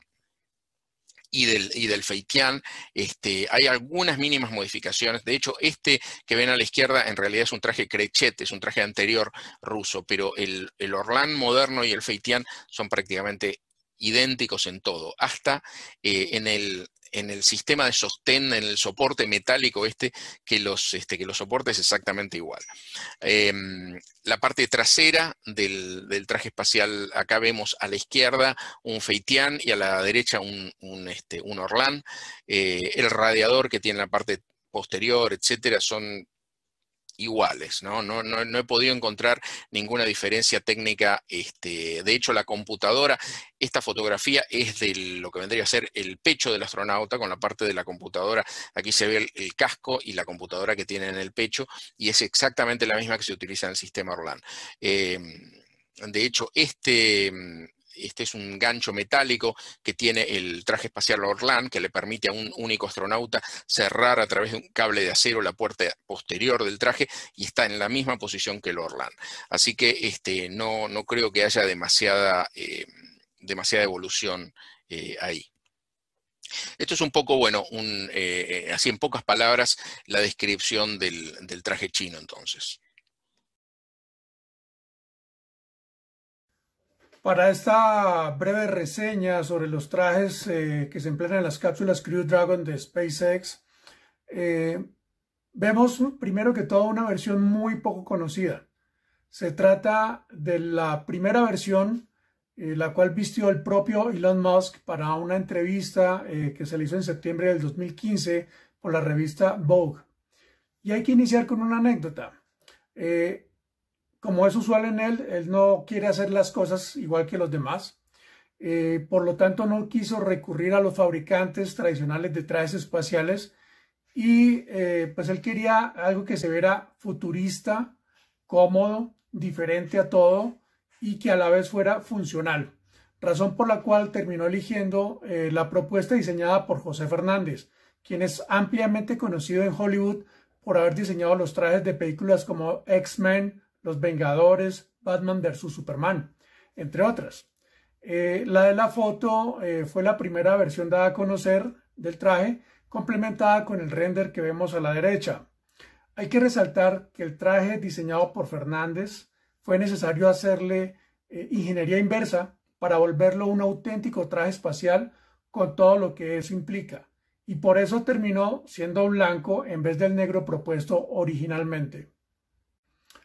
y del, y del Feitian. Este, hay algunas mínimas modificaciones. De hecho, este que ven a la izquierda en realidad es un traje Krechet, es un traje anterior ruso, pero el, el Orlan moderno y el Feitian son prácticamente idénticos en todo, hasta eh, en el en el sistema de sostén, en el soporte metálico este, que los, este, que los soportes exactamente igual. Eh, la parte trasera del, del traje espacial, acá vemos a la izquierda un Feitian y a la derecha un, un, este, un Orlan. Eh, el radiador que tiene la parte posterior, etcétera, son iguales, ¿no? No, no, no he podido encontrar ninguna diferencia técnica. Este, de hecho, la computadora, esta fotografía es de lo que vendría a ser el pecho del astronauta, con la parte de la computadora. Aquí se ve el, el casco y la computadora que tiene en el pecho, y es exactamente la misma que se utiliza en el sistema Orlan. Eh, de hecho, este... Este es un gancho metálico que tiene el traje espacial Orlan, que le permite a un único astronauta cerrar a través de un cable de acero la puerta posterior del traje, y está en la misma posición que el Orlan. Así que este, no, no creo que haya demasiada, eh, demasiada evolución eh, ahí. Esto es un poco, bueno, un, eh, así en pocas palabras, la descripción del, del traje chino entonces. Para esta breve reseña sobre los trajes eh, que se emplean en las cápsulas Crew Dragon de SpaceX, eh, vemos primero que todo una versión muy poco conocida. Se trata de la primera versión, eh, la cual vistió el propio Elon Musk para una entrevista eh, que se le hizo en septiembre del dos mil quince por la revista Vogue. Y hay que iniciar con una anécdota. Eh, Como es usual en él, él no quiere hacer las cosas igual que los demás. Eh, por lo tanto, no quiso recurrir a los fabricantes tradicionales de trajes espaciales y eh, pues él quería algo que se viera futurista, cómodo, diferente a todo y que a la vez fuera funcional. Razón por la cual terminó eligiendo eh, la propuesta diseñada por José Fernández, quien es ampliamente conocido en Hollywood por haber diseñado los trajes de películas como X-Men, Los Vengadores, Batman versus Superman, entre otras. Eh, la de la foto eh, fue la primera versión dada a conocer del traje, complementada con el render que vemos a la derecha. Hay que resaltar que el traje diseñado por Fernández fue necesario hacerle eh, ingeniería inversa para volverlo un auténtico traje espacial con todo lo que eso implica, y por eso terminó siendo blanco en vez del negro propuesto originalmente.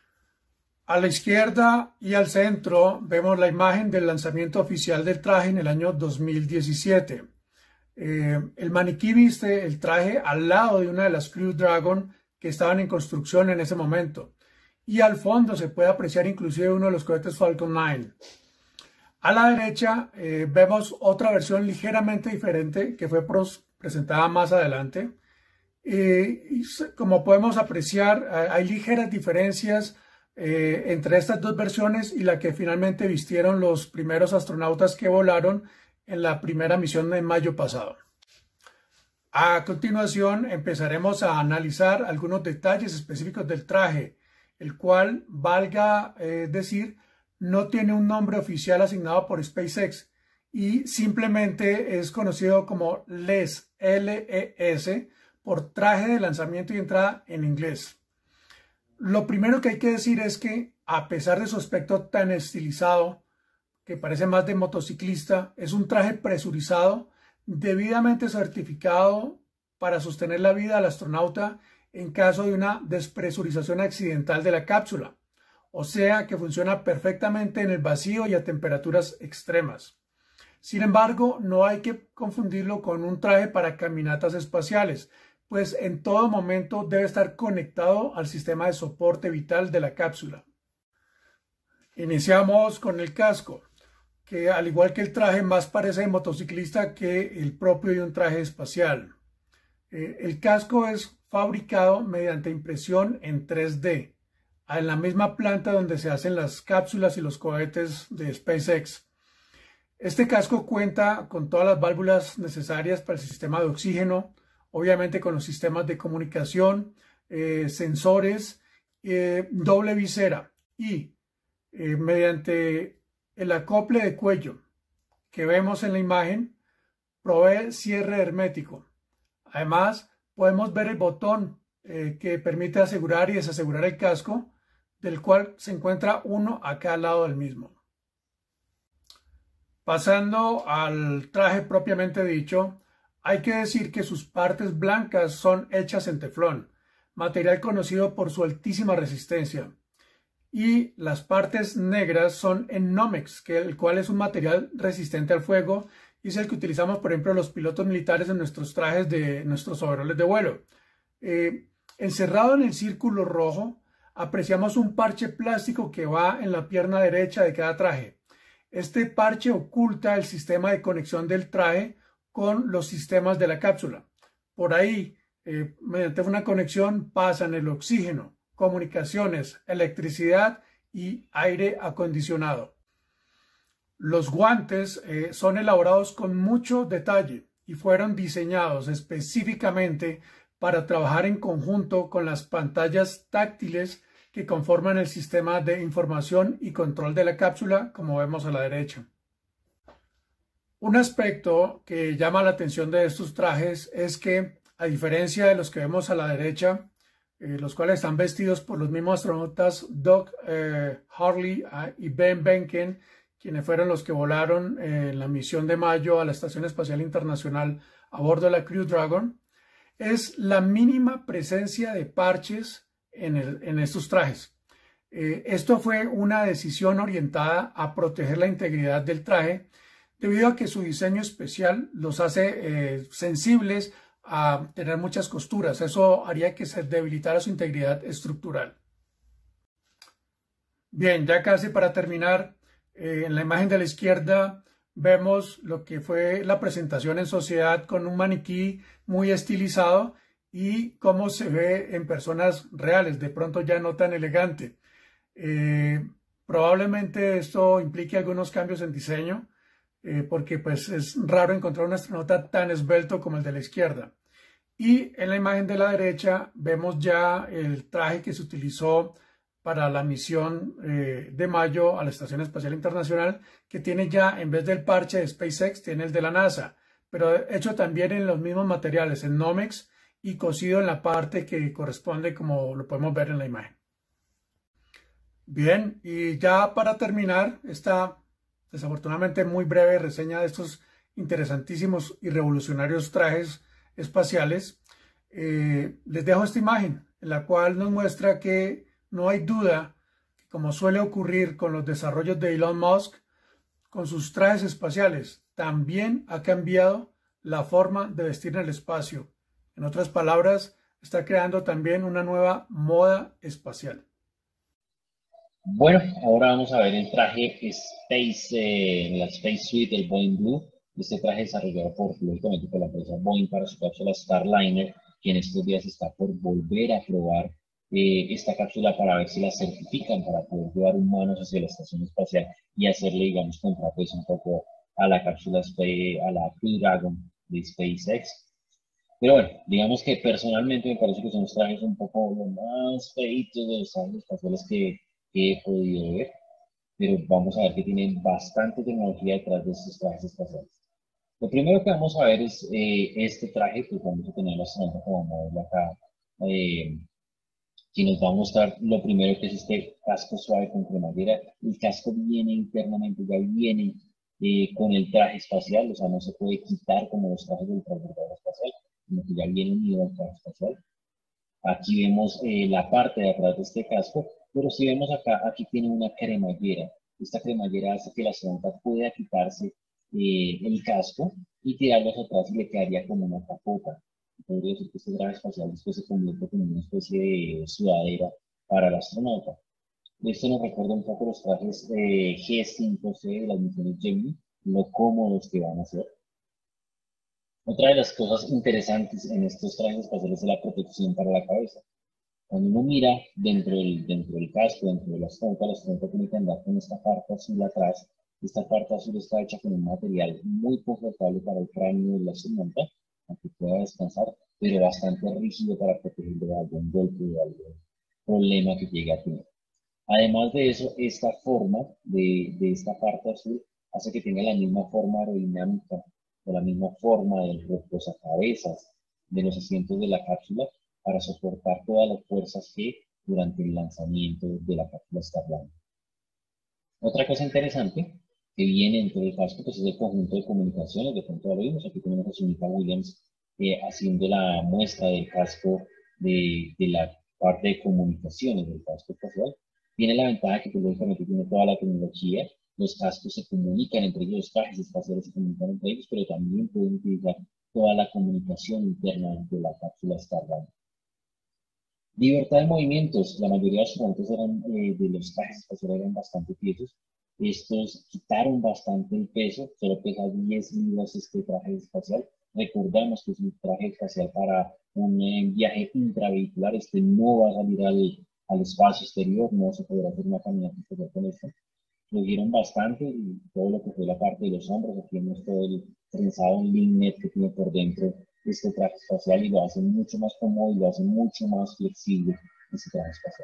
A la izquierda y al centro vemos la imagen del lanzamiento oficial del traje en el año dos mil diecisiete. Eh, el maniquí viste el traje al lado de una de las Crew Dragon que estaban en construcción en ese momento. Y al fondo se puede apreciar inclusive uno de los cohetes Falcon nueve. A la derecha eh, vemos otra versión ligeramente diferente que fue presentada más adelante. Eh, y como podemos apreciar, hay ligeras diferencias eh, entre estas dos versiones y la que finalmente vistieron los primeros astronautas que volaron en la primera misión en mayo pasado. A continuación empezaremos a analizar algunos detalles específicos del traje, el cual, valga eh, decir, no tiene un nombre oficial asignado por SpaceX y simplemente es conocido como L E S, L E S, por traje de lanzamiento y entrada en inglés. Lo primero que hay que decir es que, a pesar de su aspecto tan estilizado, que parece más de motociclista, es un traje presurizado, debidamente certificado para sostener la vida al astronauta en caso de una despresurización accidental de la cápsula, o sea que funciona perfectamente en el vacío y a temperaturas extremas. Sin embargo, no hay que confundirlo con un traje para caminatas espaciales, pues en todo momento debe estar conectado al sistema de soporte vital de la cápsula. Iniciamos con el casco, que al igual que el traje más parece de motociclista que el propio de un traje espacial. Eh, el casco es fabricado mediante impresión en tres D, en la misma planta donde se hacen las cápsulas y los cohetes de SpaceX. Este casco cuenta con todas las válvulas necesarias para el sistema de oxígeno, obviamente con los sistemas de comunicación, eh, sensores, eh, doble visera y eh, mediante el acople de cuello que vemos en la imagen, provee cierre hermético. Además, podemos ver el botón eh, que permite asegurar y desasegurar el casco, del cual se encuentra uno a cada lado del mismo. Pasando al traje propiamente dicho, hay que decir que sus partes blancas son hechas en teflón, material conocido por su altísima resistencia, y las partes negras son en Nomex, que el cual es un material resistente al fuego y es el que utilizamos, por ejemplo, los pilotos militares en nuestros trajes de nuestros overoles de vuelo. Eh, encerrado en el círculo rojo, apreciamos un parche plástico que va en la pierna derecha de cada traje. Este parche oculta el sistema de conexión del traje con los sistemas de la cápsula. Por ahí, eh, mediante una conexión, pasan el oxígeno, comunicaciones, electricidad y aire acondicionado. Los guantes eh, son elaborados con mucho detalle y fueron diseñados específicamente para trabajar en conjunto con las pantallas táctiles que conforman el sistema de información y control de la cápsula, como vemos a la derecha. Un aspecto que llama la atención de estos trajes es que, a diferencia de los que vemos a la derecha, eh, los cuales están vestidos por los mismos astronautas Doug eh, Hurley uh, y Ben Behnken, quienes fueron los que volaron eh, en la misión de mayo a la Estación Espacial Internacional a bordo de la Crew Dragon, es la mínima presencia de parches en, el, en estos trajes. Eh, esto fue una decisión orientada a proteger la integridad del traje, debido a que su diseño especial los hace eh, sensibles a tener muchas costuras. Eso haría que se debilitara su integridad estructural. Bien, ya casi para terminar, eh, en la imagen de la izquierda vemos lo que fue la presentación en sociedad con un maniquí muy estilizado y cómo se ve en personas reales, de pronto ya no tan elegante. Eh, probablemente esto implique algunos cambios en diseño, eh, porque pues es raro encontrar un astronauta tan esbelto como el de la izquierda. Y en la imagen de la derecha vemos ya el traje que se utilizó para la misión eh, de mayo a la Estación Espacial Internacional, que tiene ya, en vez del parche de SpaceX, tiene el de la NASA, pero hecho también en los mismos materiales, en Nomex, y cosido en la parte que corresponde, como lo podemos ver en la imagen. Bien, y ya para terminar esta desafortunadamente muy breve reseña de estos interesantísimos y revolucionarios trajes espaciales, eh, les dejo esta imagen en la cual nos muestra que no hay duda que como suele ocurrir con los desarrollos de Elon Musk, con sus trajes espaciales, también ha cambiado la forma de vestir en el espacio. En otras palabras, está creando también una nueva moda espacial. Bueno, ahora vamos a ver el traje Space, eh, la Space Suite, el Boeing Blue. Este traje desarrollado por, lógicamente, por la empresa Boeing para su cápsula Starliner, que en estos días está por volver a probar eh, esta cápsula para ver si la certifican para poder llevar humanos hacia la estación espacial y hacerle, digamos, contrapeso un poco a la cápsula, a la Crew Dragon de SpaceX. Pero bueno, digamos que personalmente me parece que son los trajes un poco los más feitos de los trajes espaciales que, que he podido ver, pero vamos a ver que tienen bastante tecnología detrás de estos trajes espaciales. Lo primero que vamos a ver es eh, este traje, que vamos a tener la astronauta como modelo acá, eh, que nos va a mostrar lo primero que es este casco suave con cremallera. El casco viene internamente, ya viene eh, con el traje espacial, o sea, no se puede quitar como los trajes del transbordador espacial, sino que ya viene unido al traje espacial. Aquí vemos eh, la parte de atrás de este casco, pero si vemos acá, aquí tiene una cremallera. Esta cremallera hace que la astronauta pueda quitarse eh, el casco y tirarlo hacia atrás y le quedaría como una capota. Podría decir que este traje espacial después se convierte como una especie de sudadera para el astronauta. Esto nos recuerda un poco los trajes eh, G cinco C de las misiones Gemini, lo cómodos que van a ser. Otra de las cosas interesantes en estos trajes espaciales es la protección para la cabeza. Cuando uno mira dentro del, dentro del casco, dentro de la astronauta, la astronauta tiene que andar con esta parte azul atrás. Esta parte azul está hecha con un material muy confortable para el cráneo de la astronauta, aunque pueda descansar, pero bastante rígido para protegerlo de algún golpe o de algún problema que llegue a tener. Además de eso, esta forma de, de esta parte azul hace que tenga la misma forma aerodinámica o la misma forma del reposacabezas de los asientos de la cápsula para soportar todas las fuerzas G durante el lanzamiento de la cápsula Starliner. Otra cosa interesante que viene dentro del casco pues es el conjunto de comunicaciones. De pronto ya lo vimos, aquí tenemos a Sunita Williams eh, haciendo la muestra del casco de, de la parte de comunicaciones del casco espacial. Tiene la ventaja que pues, lógicamente tiene toda la tecnología. Los cascos se comunican entre ellos, los trajes espaciales se comunican entre ellos, pero también pueden utilizar toda la comunicación interna de la cápsula Starliner. Libertad de movimientos. La mayoría de los astronautas eran, eh, de los trajes espaciales eran bastante tiesos. Estos quitaron bastante el peso, solo pesa diez libras este traje espacial. Recordamos que es un traje espacial para un eh, viaje intravehicular. Este no va a salir al, al espacio exterior, no se podrá hacer una caminata exterior con esto. Lo dieron bastante y todo lo que fue la parte de los hombros, aquí vemos todo el trenzado en link que tiene por dentro este traje espacial y lo hace mucho más cómodo y lo hace mucho más flexible este traje espacial.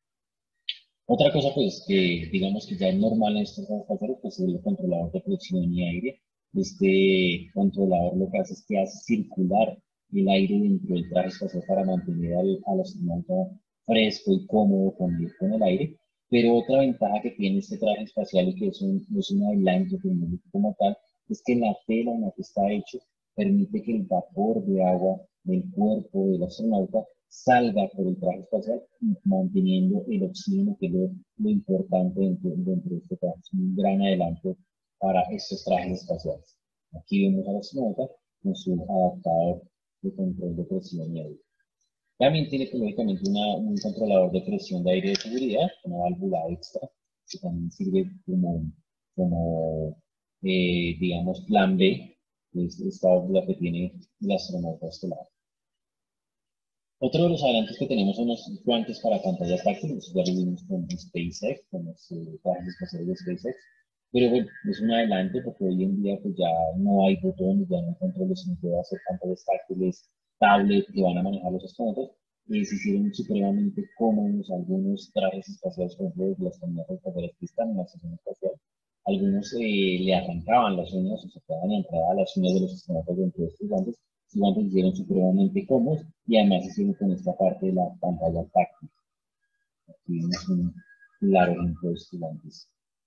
Otra cosa pues que digamos que ya es normal en estos trajes espaciales pues es el controlador de presión y aire. Este controlador lo que hace es que hace circular el aire dentro del traje espacial para mantener al, al astronauta fresco y cómodo con, con el aire. Pero otra ventaja que tiene este traje espacial y que es un, es un adelanto tecnológico como tal, es que la tela en la que está hecho permite que el vapor de agua del cuerpo del astronauta salga por el traje espacial, manteniendo el oxígeno, que es lo, lo importante dentro, dentro de este traje. Es un gran adelanto para estos trajes espaciales. Aquí vemos al astronauta con su adaptador de control de presión y aire. También tiene lógicamente una, un controlador de presión de aire de seguridad, una válvula extra, que también sirve como, como eh, digamos, plan B, que es esta válvula que tiene el astronauta estelar. Otro de los adelantos que tenemos son los guantes para pantallas táctiles, ya lo vimos con SpaceX, con los eh, trajes espaciales de SpaceX, pero bueno, es un adelanto porque hoy en día pues ya no hay botones, ya no hay controles, sino que va a ser pantallas táctiles, tablet que van a manejar los astronautas y se hicieron supremamente cómodos algunos trajes espaciales, por ejemplo, de las caminatas espaciales que están en la estación espacial. Algunos eh, le arrancaban las uñas o se quedaban entradas las uñas de los astronautas dentro de estos guantes. Los guantes se hicieron supremamente cómodos y además se hicieron con esta parte de la pantalla táctil. Aquí vemos un claro ejemplo de estos guantes.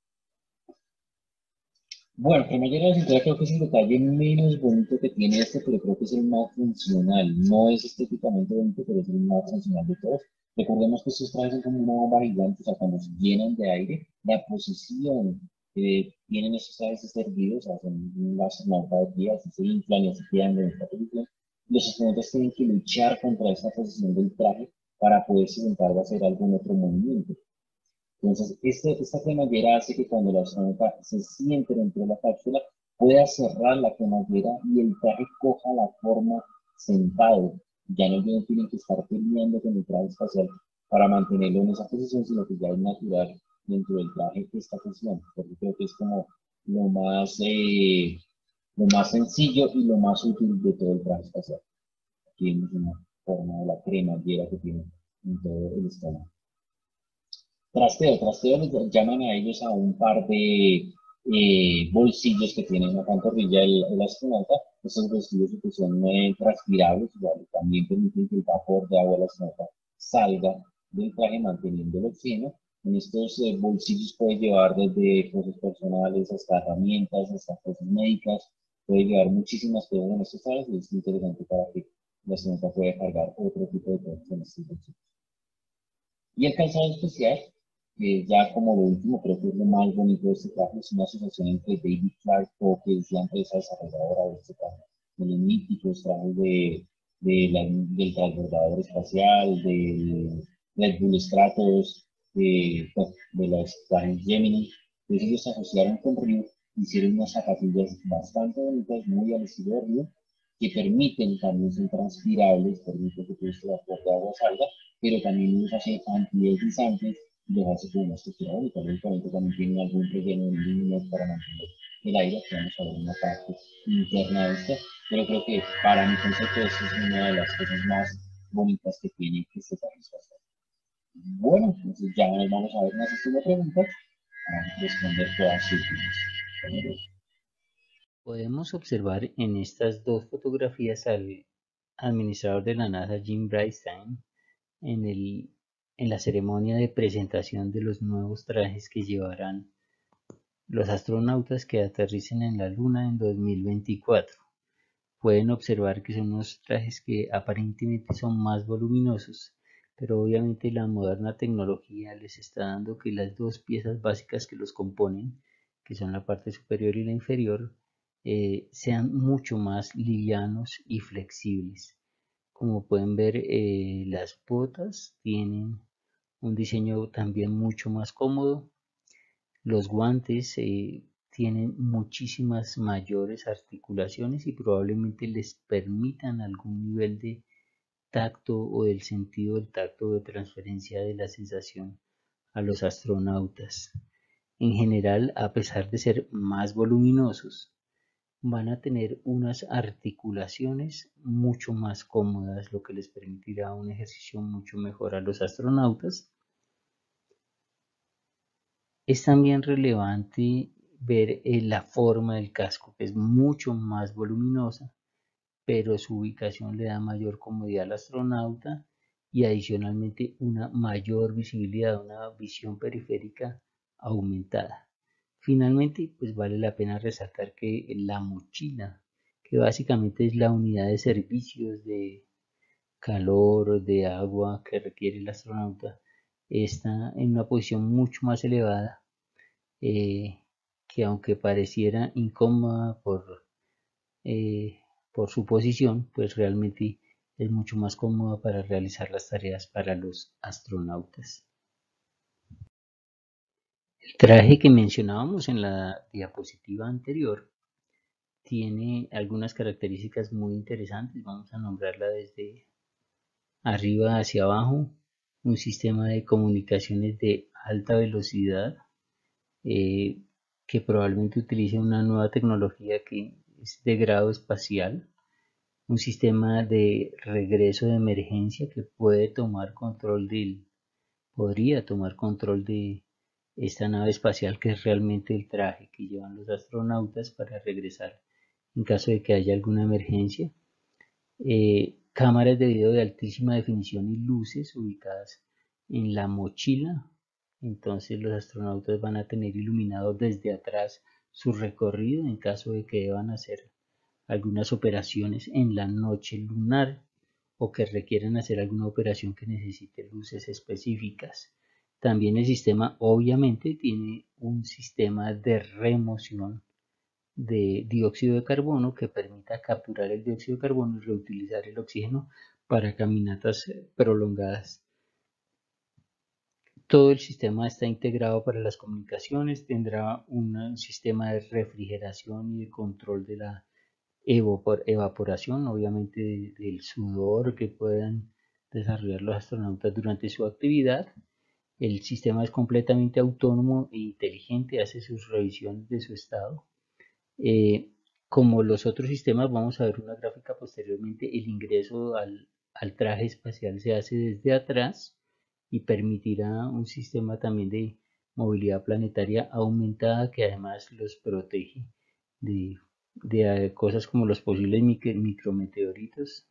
Bueno, cremallera de cintura creo que es el detalle menos bonito que tiene este, pero creo que es el más funcional. No es estéticamente bonito, pero es el más funcional de todos. Recordemos que estos trajes son como una bomba gigante, o sea, cuando se llenan de aire, la posición que tienen estos trajes es hervidos, o sea, son un astronauta de pie, así se inflan y así quedan en esta posición. Los astronautas tienen que luchar contra esta posición del traje para poderse sentar o hacer algún otro movimiento. Entonces, este, esta cremallera hace que cuando el astronauta se siente dentro de la cápsula, pueda cerrar la cremallera y el traje coja la forma sentado. Ya no tienen que estar peleando con el traje espacial para mantenerlo en esa posición, sino que ya es natural dentro del traje esta posición. Porque creo que es como lo más, eh, lo más sencillo y lo más útil de todo el traje espacial. Aquí vemos una forma de la cremallera que tiene en todo el estómago. Trasteo, trasteo les llaman a ellos a un par de eh, bolsillos que tiene en la pantorrilla el, el astronauta. Esos bolsillos que son eh, transpirables, igual, también permiten que el vapor de agua del astronauta salga del traje manteniendo el oxígeno. En estos eh, bolsillos puede llevar desde cosas personales hasta herramientas, hasta cosas médicas. Puede llevar muchísimas cosas en estos trajes y es interesante para que el astronauta pueda cargar otro tipo de cosas en estos bolsillos. Y el calzado especial, que ya como lo último, creo que es lo más bonito de este traje, es una asociación entre David Clark, que es la empresa desarrolladora de este traje, de los míticos trajes de, de la, del transbordador espacial, del Red Bull Stratos, de, de los trajes Gemini. Entonces ellos se asociaron con Ryu, hicieron unas zapatillas bastante bonitas, muy al estilo de Ryu, que permiten también ser transpirables, permiten que todo este vapor de agua salga, pero también los hace antideslizantes y los hace con una estructura bonita. Lógicamente también tienen algún relleno en líneas para mantener el aire, que vamos a ver en la parte interna de esto, pero creo que para mi concepto esta es una de las cosas más bonitas que tiene este traje espacial. Bueno, entonces ya nos vamos a ver una sesión de preguntas para responder todas sus dudas. Podemos observar en estas dos fotografías al administrador de la NASA, Jim Bridenstine, en, el, en la ceremonia de presentación de los nuevos trajes que llevarán los astronautas que aterricen en la Luna en dos mil veinticuatro. Pueden observar que son unos trajes que aparentemente son más voluminosos, pero obviamente la moderna tecnología les está dando que las dos piezas básicas que los componen, que son la parte superior y la inferior, eh, sean mucho más livianos y flexibles. Como pueden ver, eh, las botas tienen un diseño también mucho más cómodo. Los guantes eh, tienen muchísimas mayores articulaciones y probablemente les permitan algún nivel de tacto o del sentido del tacto de transferencia de la sensación a los astronautas. En general, a pesar de ser más voluminosos, van a tener unas articulaciones mucho más cómodas, lo que les permitirá un ejercicio mucho mejor a los astronautas. Es también relevante ver eh, la forma del casco, que es mucho más voluminosa, pero su ubicación le da mayor comodidad al astronauta y adicionalmente una mayor visibilidad, una visión periférica aumentada. Finalmente, pues vale la pena resaltar que la mochila, que básicamente es la unidad de servicios de calor, de agua que requiere el astronauta, está en una posición mucho más elevada, eh, que aunque pareciera incómoda por, eh, por su posición, pues realmente es mucho más cómoda para realizar las tareas para los astronautas. El traje que mencionábamos en la diapositiva anterior tiene algunas características muy interesantes. Vamos a nombrarla desde arriba hacia abajo. Un sistema de comunicaciones de alta velocidad, eh, que probablemente utilice una nueva tecnología que es de grado espacial. Un sistema de regreso de emergencia que puede tomar control del, podría tomar control de esta nave espacial, que es realmente el traje que llevan los astronautas para regresar en caso de que haya alguna emergencia. Eh, cámaras de video de altísima definición y luces ubicadas en la mochila, entonces los astronautas van a tener iluminado desde atrás su recorrido en caso de que deban hacer algunas operaciones en la noche lunar o que requieran hacer alguna operación que necesite luces específicas. También el sistema obviamente tiene un sistema de remoción de dióxido de carbono que permita capturar el dióxido de carbono y reutilizar el oxígeno para caminatas prolongadas. Todo el sistema está integrado para las comunicaciones, tendrá un sistema de refrigeración y de control de la evaporación, obviamente del sudor que puedan desarrollar los astronautas durante su actividad. El sistema es completamente autónomo e inteligente, hace sus revisiones de su estado. Eh, como los otros sistemas, vamos a ver una gráfica posteriormente, el ingreso al, al traje espacial se hace desde atrás y permitirá un sistema también de movilidad planetaria aumentada que además los protege de, de cosas como los posibles micrometeoritos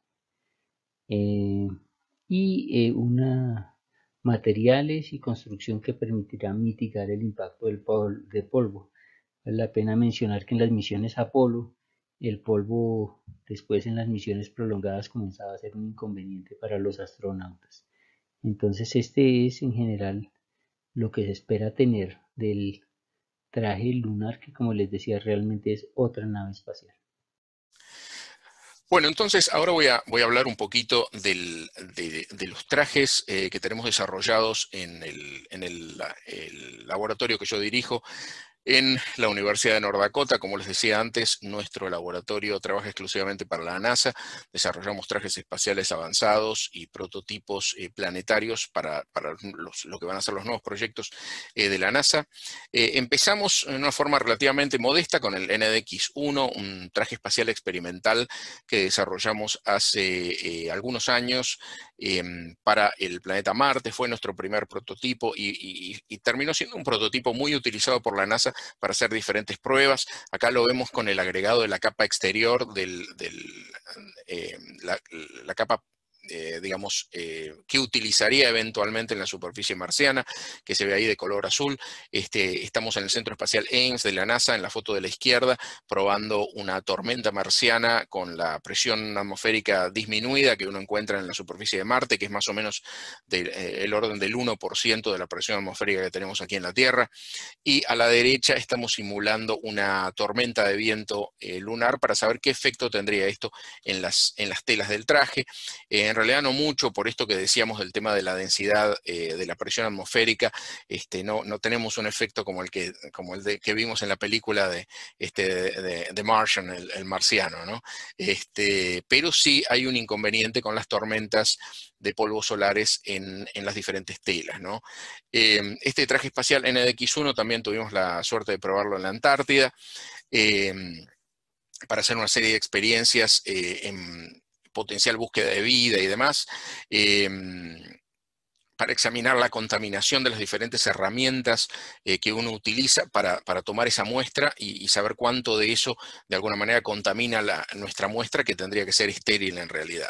eh, y eh, una materiales y construcción que permitirá mitigar el impacto del pol de polvo. Vale la pena mencionar que en las misiones Apolo el polvo después en las misiones prolongadas comenzaba a ser un inconveniente para los astronautas. Entonces este es en general lo que se espera tener del traje lunar, que como les decía realmente es otra nave espacial. Bueno, entonces ahora voy a, voy a hablar un poquito del, de, de los trajes eh, que tenemos desarrollados en, el, en el, el laboratorio que yo dirijo en la Universidad de North Dakota. Como les decía antes, nuestro laboratorio trabaja exclusivamente para la NASA. Desarrollamos trajes espaciales avanzados y prototipos eh, planetarios para, para los, lo que van a ser los nuevos proyectos eh, de la NASA. Eh, empezamos en una forma relativamente modesta con el N D X uno, un traje espacial experimental que desarrollamos hace eh, algunos años eh, para el planeta Marte. Fue nuestro primer prototipo y, y, y terminó siendo un prototipo muy utilizado por la NASA para hacer diferentes pruebas. Acá lo vemos con el agregado de la capa exterior, del, del, eh, la, la capa Eh, digamos, eh, que utilizaría eventualmente en la superficie marciana, que se ve ahí de color azul. Este, estamos en el Centro Espacial Ames de la NASA, en la foto de la izquierda, probando una tormenta marciana con la presión atmosférica disminuida que uno encuentra en la superficie de Marte, que es más o menos del eh, el orden del uno por ciento de la presión atmosférica que tenemos aquí en la Tierra. Y a la derecha estamos simulando una tormenta de viento eh, lunar para saber qué efecto tendría esto en las, en las telas del traje. Eh, en realidad no mucho, por esto que decíamos del tema de la densidad eh, de la presión atmosférica. Este, no, no tenemos un efecto como el que, como el de, que vimos en la película de, este, de, de Martian, el, el marciano, ¿no? Este, pero sí hay un inconveniente con las tormentas de polvos solares en, en las diferentes telas, ¿no? Eh, este traje espacial N D X uno también tuvimos la suerte de probarlo en la Antártida, eh, para hacer una serie de experiencias eh, en potencial búsqueda de vida y demás, eh, para examinar la contaminación de las diferentes herramientas eh, que uno utiliza para, para tomar esa muestra y, y saber cuánto de eso de alguna manera contamina la, nuestra muestra, que tendría que ser estéril en realidad.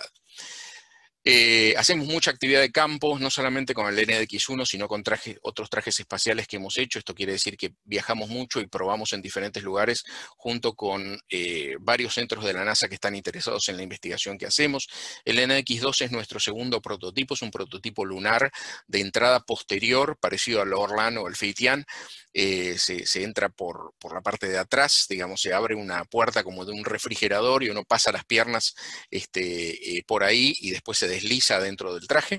Eh, hacemos mucha actividad de campo, no solamente con el N D X uno, sino con traje, otros trajes espaciales que hemos hecho. Esto quiere decir que viajamos mucho y probamos en diferentes lugares junto con eh, varios centros de la NASA que están interesados en la investigación que hacemos. El N D X dos es nuestro segundo prototipo, es un prototipo lunar de entrada posterior, parecido al Orlan o el Feitian. Eh, se, se entra por, por la parte de atrás, digamos, se abre una puerta como de un refrigerador y uno pasa las piernas este, eh, por ahí y después se desliza dentro del traje.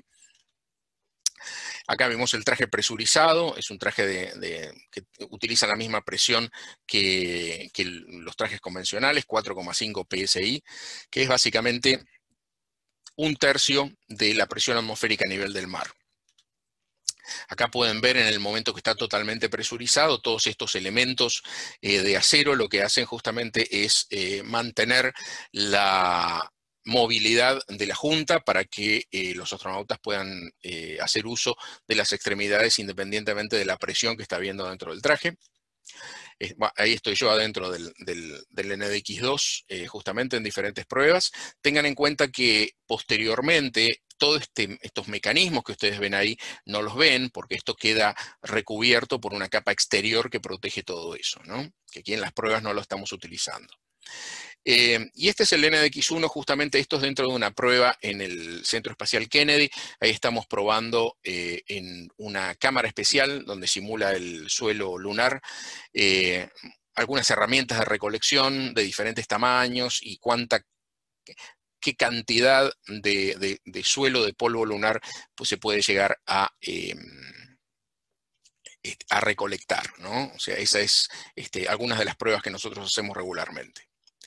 Acá vemos el traje presurizado, es un traje de, de, que utiliza la misma presión que, que los trajes convencionales, cuatro coma cinco P S I, que es básicamente un tercio de la presión atmosférica a nivel del mar. Acá pueden ver en el momento que está totalmente presurizado, todos estos elementos eh, de acero lo que hacen justamente es eh, mantener la movilidad de la junta para que eh, los astronautas puedan eh, hacer uso de las extremidades independientemente de la presión que está habiendo dentro del traje. Eh, ahí estoy yo adentro del, del, del N D X dos, eh, justamente en diferentes pruebas. Tengan en cuenta que posteriormente todos este, estos mecanismos que ustedes ven ahí no los ven porque esto queda recubierto por una capa exterior que protege todo eso, ¿no? Que aquí en las pruebas no lo estamos utilizando. Eh, y este es el N D X uno, justamente esto es dentro de una prueba en el Centro Espacial Kennedy. Ahí estamos probando eh, en una cámara especial donde simula el suelo lunar, eh, algunas herramientas de recolección de diferentes tamaños y cuánta, qué cantidad de, de, de suelo, de polvo lunar, pues se puede llegar a... Eh, a recolectar, ¿no? O sea, esas es este, algunas de las pruebas que nosotros hacemos regularmente.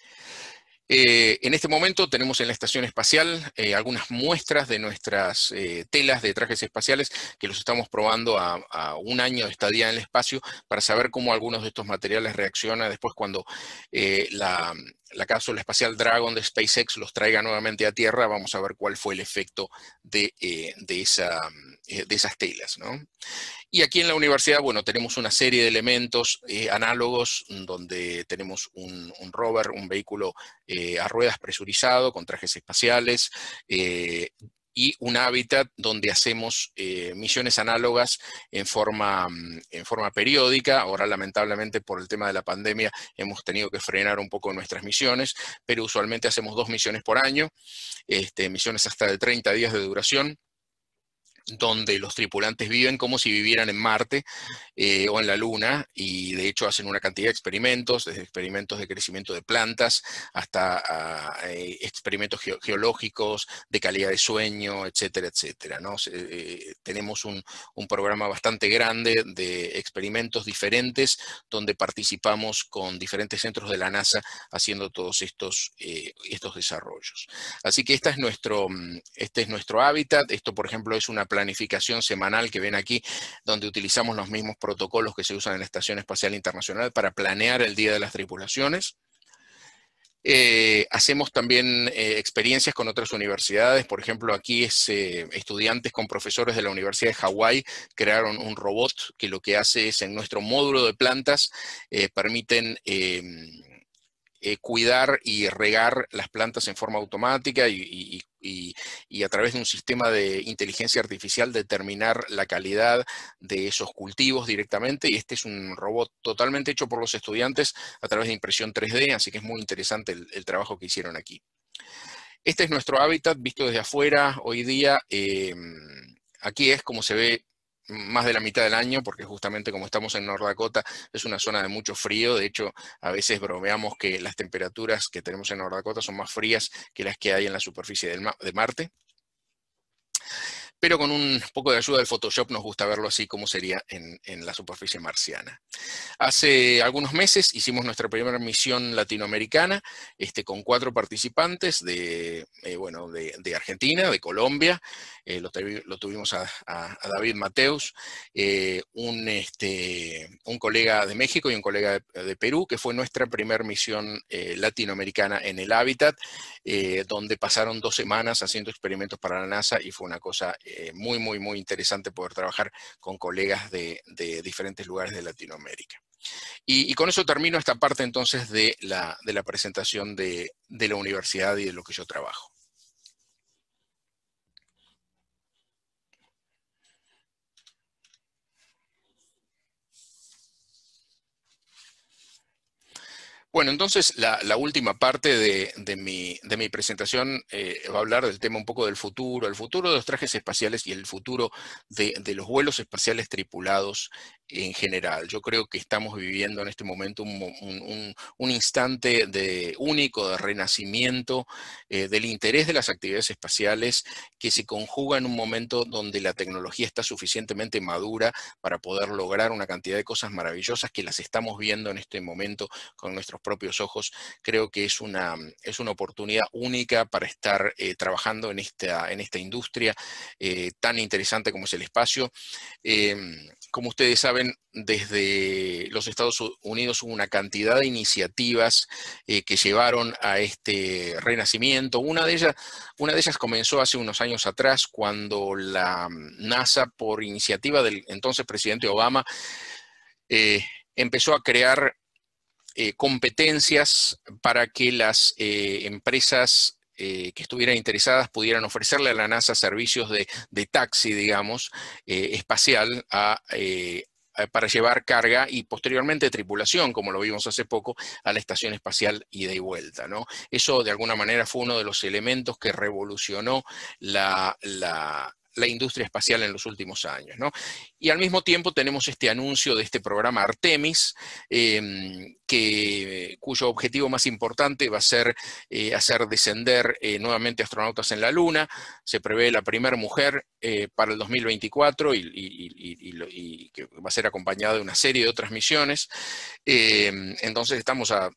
Eh, en este momento tenemos en la estación espacial eh, algunas muestras de nuestras eh, telas de trajes espaciales que los estamos probando a, a un año de estadía en el espacio para saber cómo algunos de estos materiales reaccionan después cuando eh, la, la cápsula espacial Dragon de SpaceX los traiga nuevamente a Tierra. Vamos a ver cuál fue el efecto de, eh, de, esa, eh, de esas telas, ¿no? Y aquí en la universidad, bueno, tenemos una serie de elementos eh, análogos donde tenemos un, un rover, un vehículo eh, a ruedas presurizado con trajes espaciales eh, y un hábitat donde hacemos eh, misiones análogas en forma, en forma periódica. Ahora, lamentablemente, por el tema de la pandemia, hemos tenido que frenar un poco nuestras misiones, pero usualmente hacemos dos misiones por año, este, misiones hasta de treinta días de duración, donde los tripulantes viven como si vivieran en Marte eh, o en la Luna, y de hecho hacen una cantidad de experimentos, desde experimentos de crecimiento de plantas hasta a, eh, experimentos ge geológicos, de calidad de sueño, etcétera, etcétera, ¿no? Eh, tenemos un, un programa bastante grande de experimentos diferentes, donde participamos con diferentes centros de la NASA haciendo todos estos, eh, estos desarrollos. Así que esta es nuestro, este es nuestro hábitat. Esto, por ejemplo, es una planificación semanal que ven aquí, donde utilizamos los mismos protocolos que se usan en la Estación Espacial Internacional para planear el día de las tripulaciones. Eh, hacemos también eh, experiencias con otras universidades. Por ejemplo, aquí es, eh, estudiantes con profesores de la Universidad de Hawái crearon un robot que lo que hace es, en nuestro módulo de plantas, eh, permiten eh, eh, cuidar y regar las plantas en forma automática y, y, y, y a través de un sistema de inteligencia artificial determinar la calidad de esos cultivos directamente. Y este es un robot totalmente hecho por los estudiantes a través de impresión tres D, así que es muy interesante el, el trabajo que hicieron aquí. Este es nuestro hábitat visto desde afuera hoy día. Eh, aquí es como se ve más de la mitad del año, porque justamente como estamos en North Dakota, es una zona de mucho frío. De hecho, a veces bromeamos que las temperaturas que tenemos en North Dakota son más frías que las que hay en la superficie del de Marte. Pero con un poco de ayuda del Photoshop nos gusta verlo así como sería en, en la superficie marciana. Hace algunos meses hicimos nuestra primera misión latinoamericana este, con cuatro participantes de, eh, bueno, de, de Argentina, de Colombia. Eh, lo, lo tuvimos a, a, a David Mateus, eh, un, este, un colega de México y un colega de, de Perú, que fue nuestra primera misión eh, latinoamericana en el hábitat, eh, donde pasaron dos semanas haciendo experimentos para la NASA, y fue una cosa eh, muy, muy, muy interesante poder trabajar con colegas de, de diferentes lugares de Latinoamérica. Y, y con eso termino esta parte entonces de la, de la presentación de, de la universidad y de lo que yo trabajo. Bueno, entonces la, la última parte de, de, mi, de mi presentación eh, va a hablar del tema un poco del futuro, el futuro de los trajes espaciales y el futuro de, de los vuelos espaciales tripulados en general. Yo creo que estamos viviendo en este momento un, un, un, un instante de, único de renacimiento eh, del interés de las actividades espaciales, que se conjuga en un momento donde la tecnología está suficientemente madura para poder lograr una cantidad de cosas maravillosas que las estamos viendo en este momento con nuestros propios ojos. Creo que es una, es una oportunidad única para estar eh, trabajando en esta, en esta industria eh, tan interesante como es el espacio. Eh, como ustedes saben, desde los Estados Unidos hubo una cantidad de iniciativas eh, que llevaron a este renacimiento. Una de ellas, una de ellas comenzó hace unos años atrás, cuando la NASA, por iniciativa del entonces presidente Obama, eh, empezó a crear Eh, competencias para que las eh, empresas eh, que estuvieran interesadas pudieran ofrecerle a la NASA servicios de, de taxi, digamos, eh, espacial a, eh, para llevar carga y posteriormente tripulación, como lo vimos hace poco, a la estación espacial ida y vuelta, ¿no? Eso de alguna manera fue uno de los elementos que revolucionó la, la, la industria espacial en los últimos años, ¿no? Y al mismo tiempo tenemos este anuncio de este programa Artemis, eh, que, cuyo objetivo más importante va a ser eh, hacer descender eh, nuevamente astronautas en la Luna. Se prevé la primera mujer eh, para el dos mil veinticuatro y, y, y, y, y que va a ser acompañada de una serie de otras misiones. Eh, entonces estamos a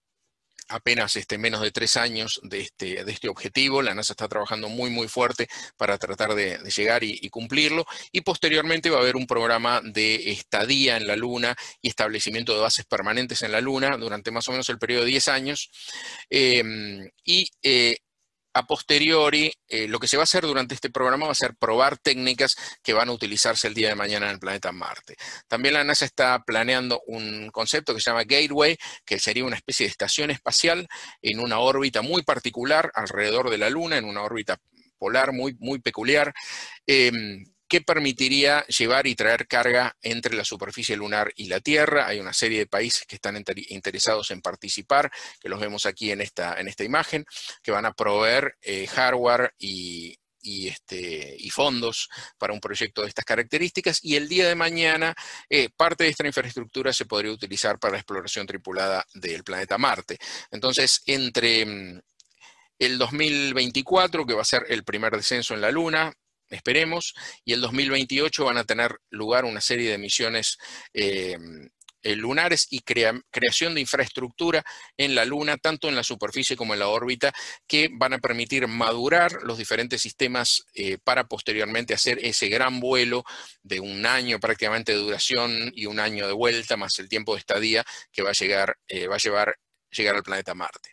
apenas este, menos de tres años de este, de este objetivo. La NASA está trabajando muy, muy fuerte para tratar de, de llegar y, y cumplirlo. Y posteriormente va a haber un programa de estadía en la Luna y establecimiento de bases permanentes en la Luna durante más o menos el periodo de diez años. Eh, y eh, a posteriori, eh, lo que se va a hacer durante este programa va a ser probar técnicas que van a utilizarse el día de mañana en el planeta Marte. También la NASA está planeando un concepto que se llama Gateway, que sería una especie de estación espacial en una órbita muy particular alrededor de la Luna, en una órbita polar muy, muy peculiar, eh, que permitiría llevar y traer carga entre la superficie lunar y la Tierra. Hay una serie de países que están interesados en participar, que los vemos aquí en esta, en esta imagen, que van a proveer eh, hardware y, y, este, y fondos para un proyecto de estas características, y el día de mañana eh, parte de esta infraestructura se podría utilizar para la exploración tripulada del planeta Marte. Entonces, entre el dos mil veinticuatro, que va a ser el primer descenso en la Luna, esperemos, y el dos mil veintiocho van a tener lugar una serie de misiones eh, lunares y crea, creación de infraestructura en la Luna, tanto en la superficie como en la órbita, que van a permitir madurar los diferentes sistemas eh, para posteriormente hacer ese gran vuelo de un año prácticamente de duración y un año de vuelta, más el tiempo de estadía que va a, llegar, eh, va a llevar llegar al planeta Marte.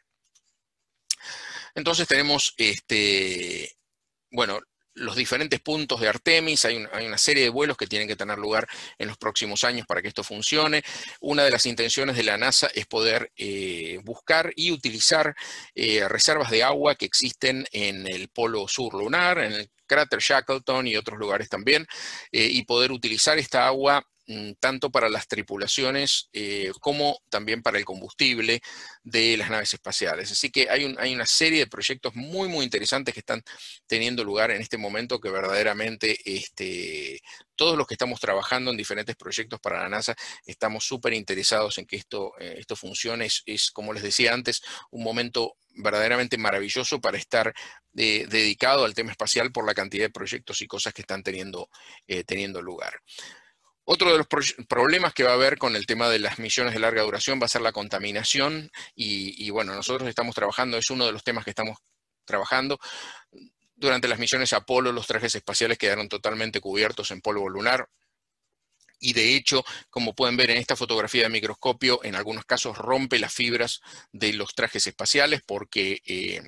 Entonces tenemos, este, bueno, los diferentes puntos de Artemis. Hay, un, hay una serie de vuelos que tienen que tener lugar en los próximos años para que esto funcione. Una de las intenciones de la NASA es poder eh, buscar y utilizar eh, reservas de agua que existen en el polo sur lunar, en el cráter Shackleton y otros lugares también, eh, y poder utilizar esta agua tanto para las tripulaciones eh, como también para el combustible de las naves espaciales. Así que hay, un, hay una serie de proyectos muy, muy interesantes que están teniendo lugar en este momento, que verdaderamente este, todos los que estamos trabajando en diferentes proyectos para la NASA estamos súper interesados en que esto, eh, esto funcione. Es, es, como les decía antes, un momento verdaderamente maravilloso para estar eh, dedicado al tema espacial por la cantidad de proyectos y cosas que están teniendo, eh, teniendo lugar. Otro de los pro problemas que va a haber con el tema de las misiones de larga duración va a ser la contaminación y, y bueno, nosotros estamos trabajando, es uno de los temas que estamos trabajando. Durante las misiones Apolo, los trajes espaciales quedaron totalmente cubiertos en polvo lunar. Y de hecho, como pueden ver en esta fotografía de microscopio, en algunos casos rompe las fibras de los trajes espaciales porque eh,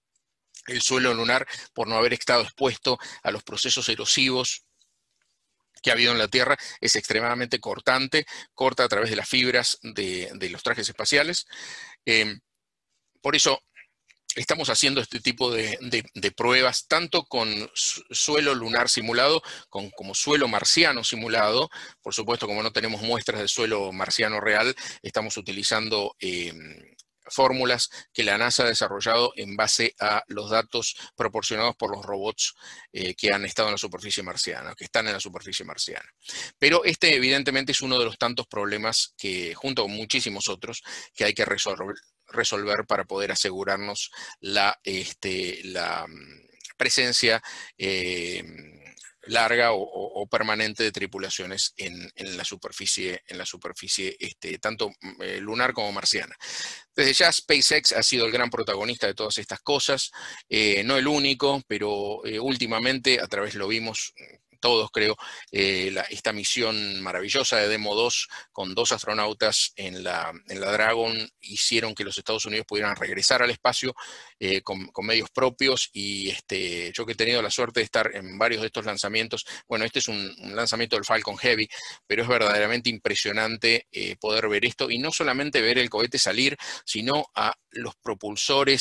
el suelo lunar, por no haber estado expuesto a los procesos erosivos que ha habido en la Tierra, es extremadamente cortante, corta a través de las fibras de, de los trajes espaciales. Eh, por eso estamos haciendo este tipo de, de, de pruebas, tanto con suelo lunar simulado, con, como suelo marciano simulado. Por supuesto, como no tenemos muestras de suelo marciano real, estamos utilizando eh, fórmulas que la NASA ha desarrollado en base a los datos proporcionados por los robots eh, que han estado en la superficie marciana, que están en la superficie marciana. Pero este evidentemente es uno de los tantos problemas que, junto con muchísimos otros, que hay que resolver, resolver para poder asegurarnos la, este, la presencia eh, larga o, o, o permanente de tripulaciones en, en la superficie, en la superficie este, tanto eh, lunar como marciana. Desde ya SpaceX ha sido el gran protagonista de todas estas cosas, eh, no el único, pero eh, últimamente, a través lo vimos todos creo, eh, la, esta misión maravillosa de Demo dos con dos astronautas en la, en la Dragon hicieron que los Estados Unidos pudieran regresar al espacio eh, con, con medios propios y este, yo que he tenido la suerte de estar en varios de estos lanzamientos, bueno, este es un, un lanzamiento del Falcon Heavy, pero es verdaderamente impresionante eh, poder ver esto y no solamente ver el cohete salir, sino a los propulsores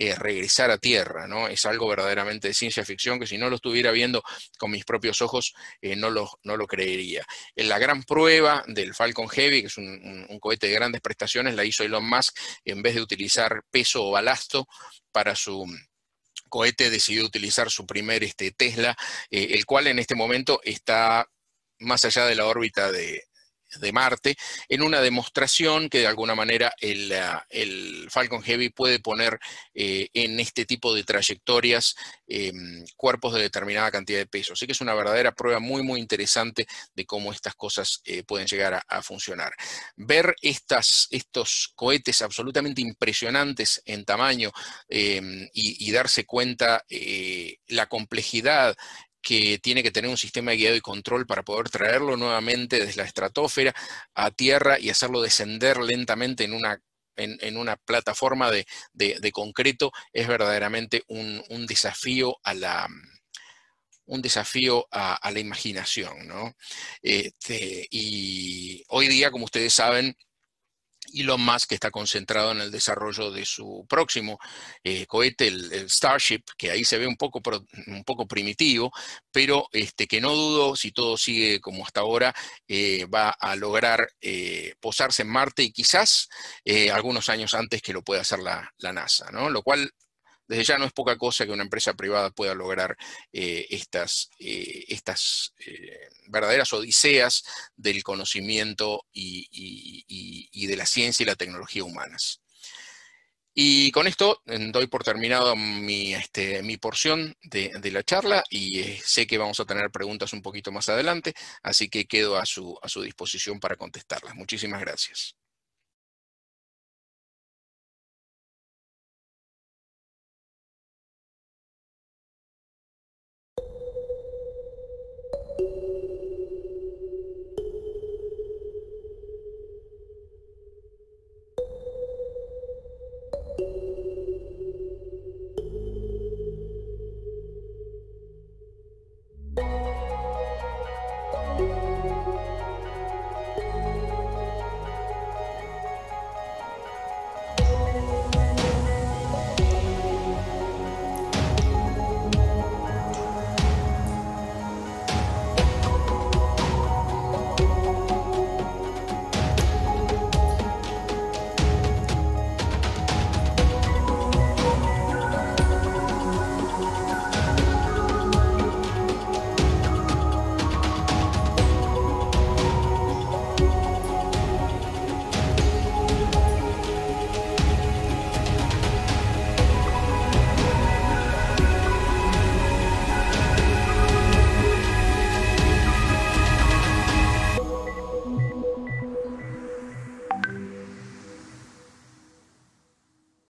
eh, regresar a Tierra, ¿no? Es algo verdaderamente de ciencia ficción que si no lo estuviera viendo con mis propios ojos eh, no, lo, no lo creería. En la gran prueba del Falcon Heavy, que es un, un, un cohete de grandes prestaciones, la hizo Elon Musk. En vez de utilizar peso o balasto para su cohete, decidió utilizar su primer este, Tesla, eh, el cual en este momento está más allá de la órbita de, de Marte, en una demostración que de alguna manera el, uh, el Falcon Heavy puede poner eh, en este tipo de trayectorias eh, cuerpos de determinada cantidad de peso. Así que es una verdadera prueba muy, muy interesante de cómo estas cosas eh, pueden llegar a, a funcionar. Ver estas, estos cohetes absolutamente impresionantes en tamaño eh, y, y darse cuenta eh, la complejidad que tiene que tener un sistema de guiado y control para poder traerlo nuevamente desde la estratosfera a Tierra y hacerlo descender lentamente en una, en, en una plataforma de, de, de concreto, es verdaderamente un, un desafío a la... un desafío a, a la imaginación, ¿no? Este, y hoy día, como ustedes saben, Elon Musk está concentrado en el desarrollo de su próximo eh, cohete, el, el Starship, que ahí se ve un poco, un poco primitivo, pero este, que no dudo, si todo sigue como hasta ahora, eh, va a lograr eh, posarse en Marte y quizás eh, algunos años antes que lo pueda hacer la, la NASA, ¿no? Lo cual desde ya no es poca cosa que una empresa privada pueda lograr eh, estas, eh, estas eh, verdaderas odiseas del conocimiento y, y, y, y de la ciencia y la tecnología humanas. Y con esto doy por terminado mi, este, mi porción de, de la charla y eh, sé que vamos a tener preguntas un poquito más adelante, así que quedo a su, a su disposición para contestarlas. Muchísimas gracias.